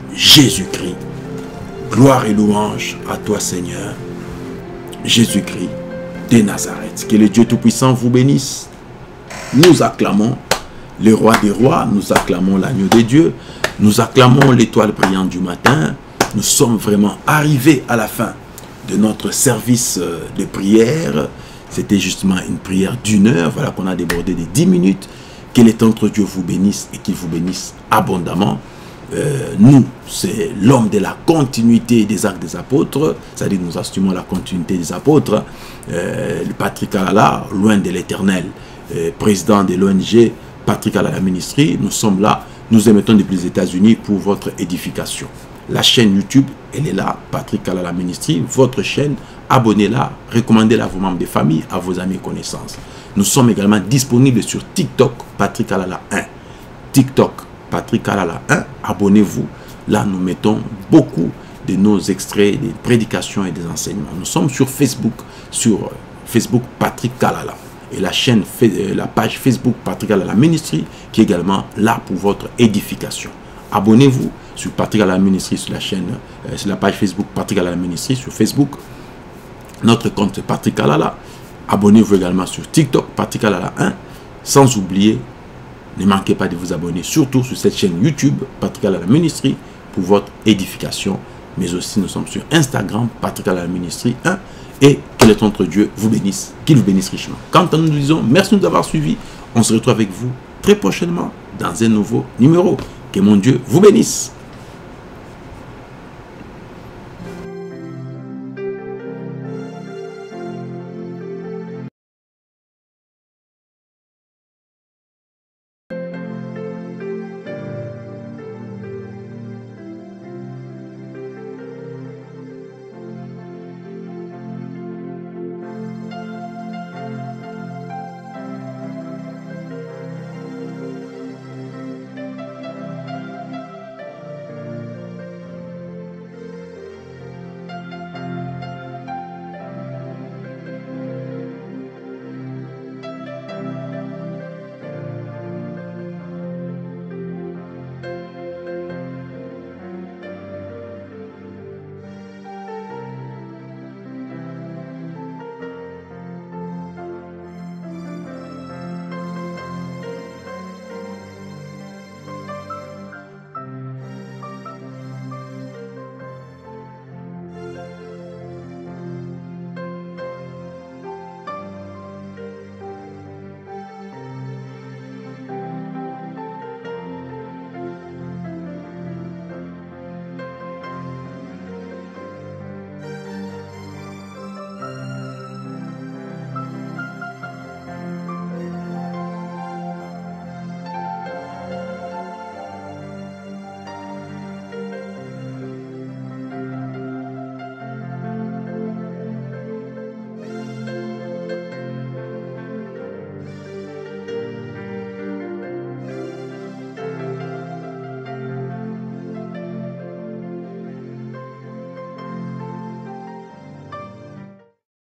S2: Jésus-Christ. Gloire et louange à toi, Seigneur. Jésus-Christ de Nazareth. Que le Dieu Tout-Puissant vous bénisse. Nous acclamons le roi des rois, nous acclamons l'agneau de Dieu, nous acclamons l'étoile brillante du matin. Nous sommes vraiment arrivés à la fin de notre service de prière. C'était justement une prière d'une heure, voilà qu'on a débordé de dix minutes. Que l'étendre Dieu vous bénisse et qu'il vous bénisse abondamment. Euh, nous, c'est l'homme de la continuité des actes des apôtres, c'est-à-dire nous assumons la continuité des apôtres. Euh, Patrick Alala, loin de l'éternel, euh, président de l'O N G Patrick Alala Ministry, nous sommes là, nous émettons depuis les États-Unis pour votre édification. La chaîne YouTube, elle est là, Patrick Alala Ministry, votre chaîne, abonnez-la, recommandez-la à vos membres de famille, à vos amis et connaissances. Nous sommes également disponibles sur TikTok, Patrick Alala un. TikTok, Patrick Alala un, abonnez-vous. Là, nous mettons beaucoup de nos extraits, des prédications et des enseignements. Nous sommes sur Facebook, sur Facebook Patrick Alala. Et la chaîne, la page Facebook Patrick Alala Ministry, qui est également là pour votre édification. Abonnez-vous sur Patrick Alala Ministry, sur la chaîne, euh, sur la page Facebook Patrick Alala Ministry, sur Facebook. Notre compte Patrick Alala. Abonnez-vous également sur TikTok, Patrick Alala un. Sans oublier, ne manquez pas de vous abonner, surtout sur cette chaîne YouTube, Patrick Alala Ministry, pour votre édification. Mais aussi, nous sommes sur Instagram, Patrick Alala Ministry un. Et que notre Dieu vous bénisse, qu'il vous bénisse richement. Quant à nous, nous disons merci de nous avoir suivis. On se retrouve avec vous très prochainement dans un nouveau numéro. Que mon Dieu vous bénisse.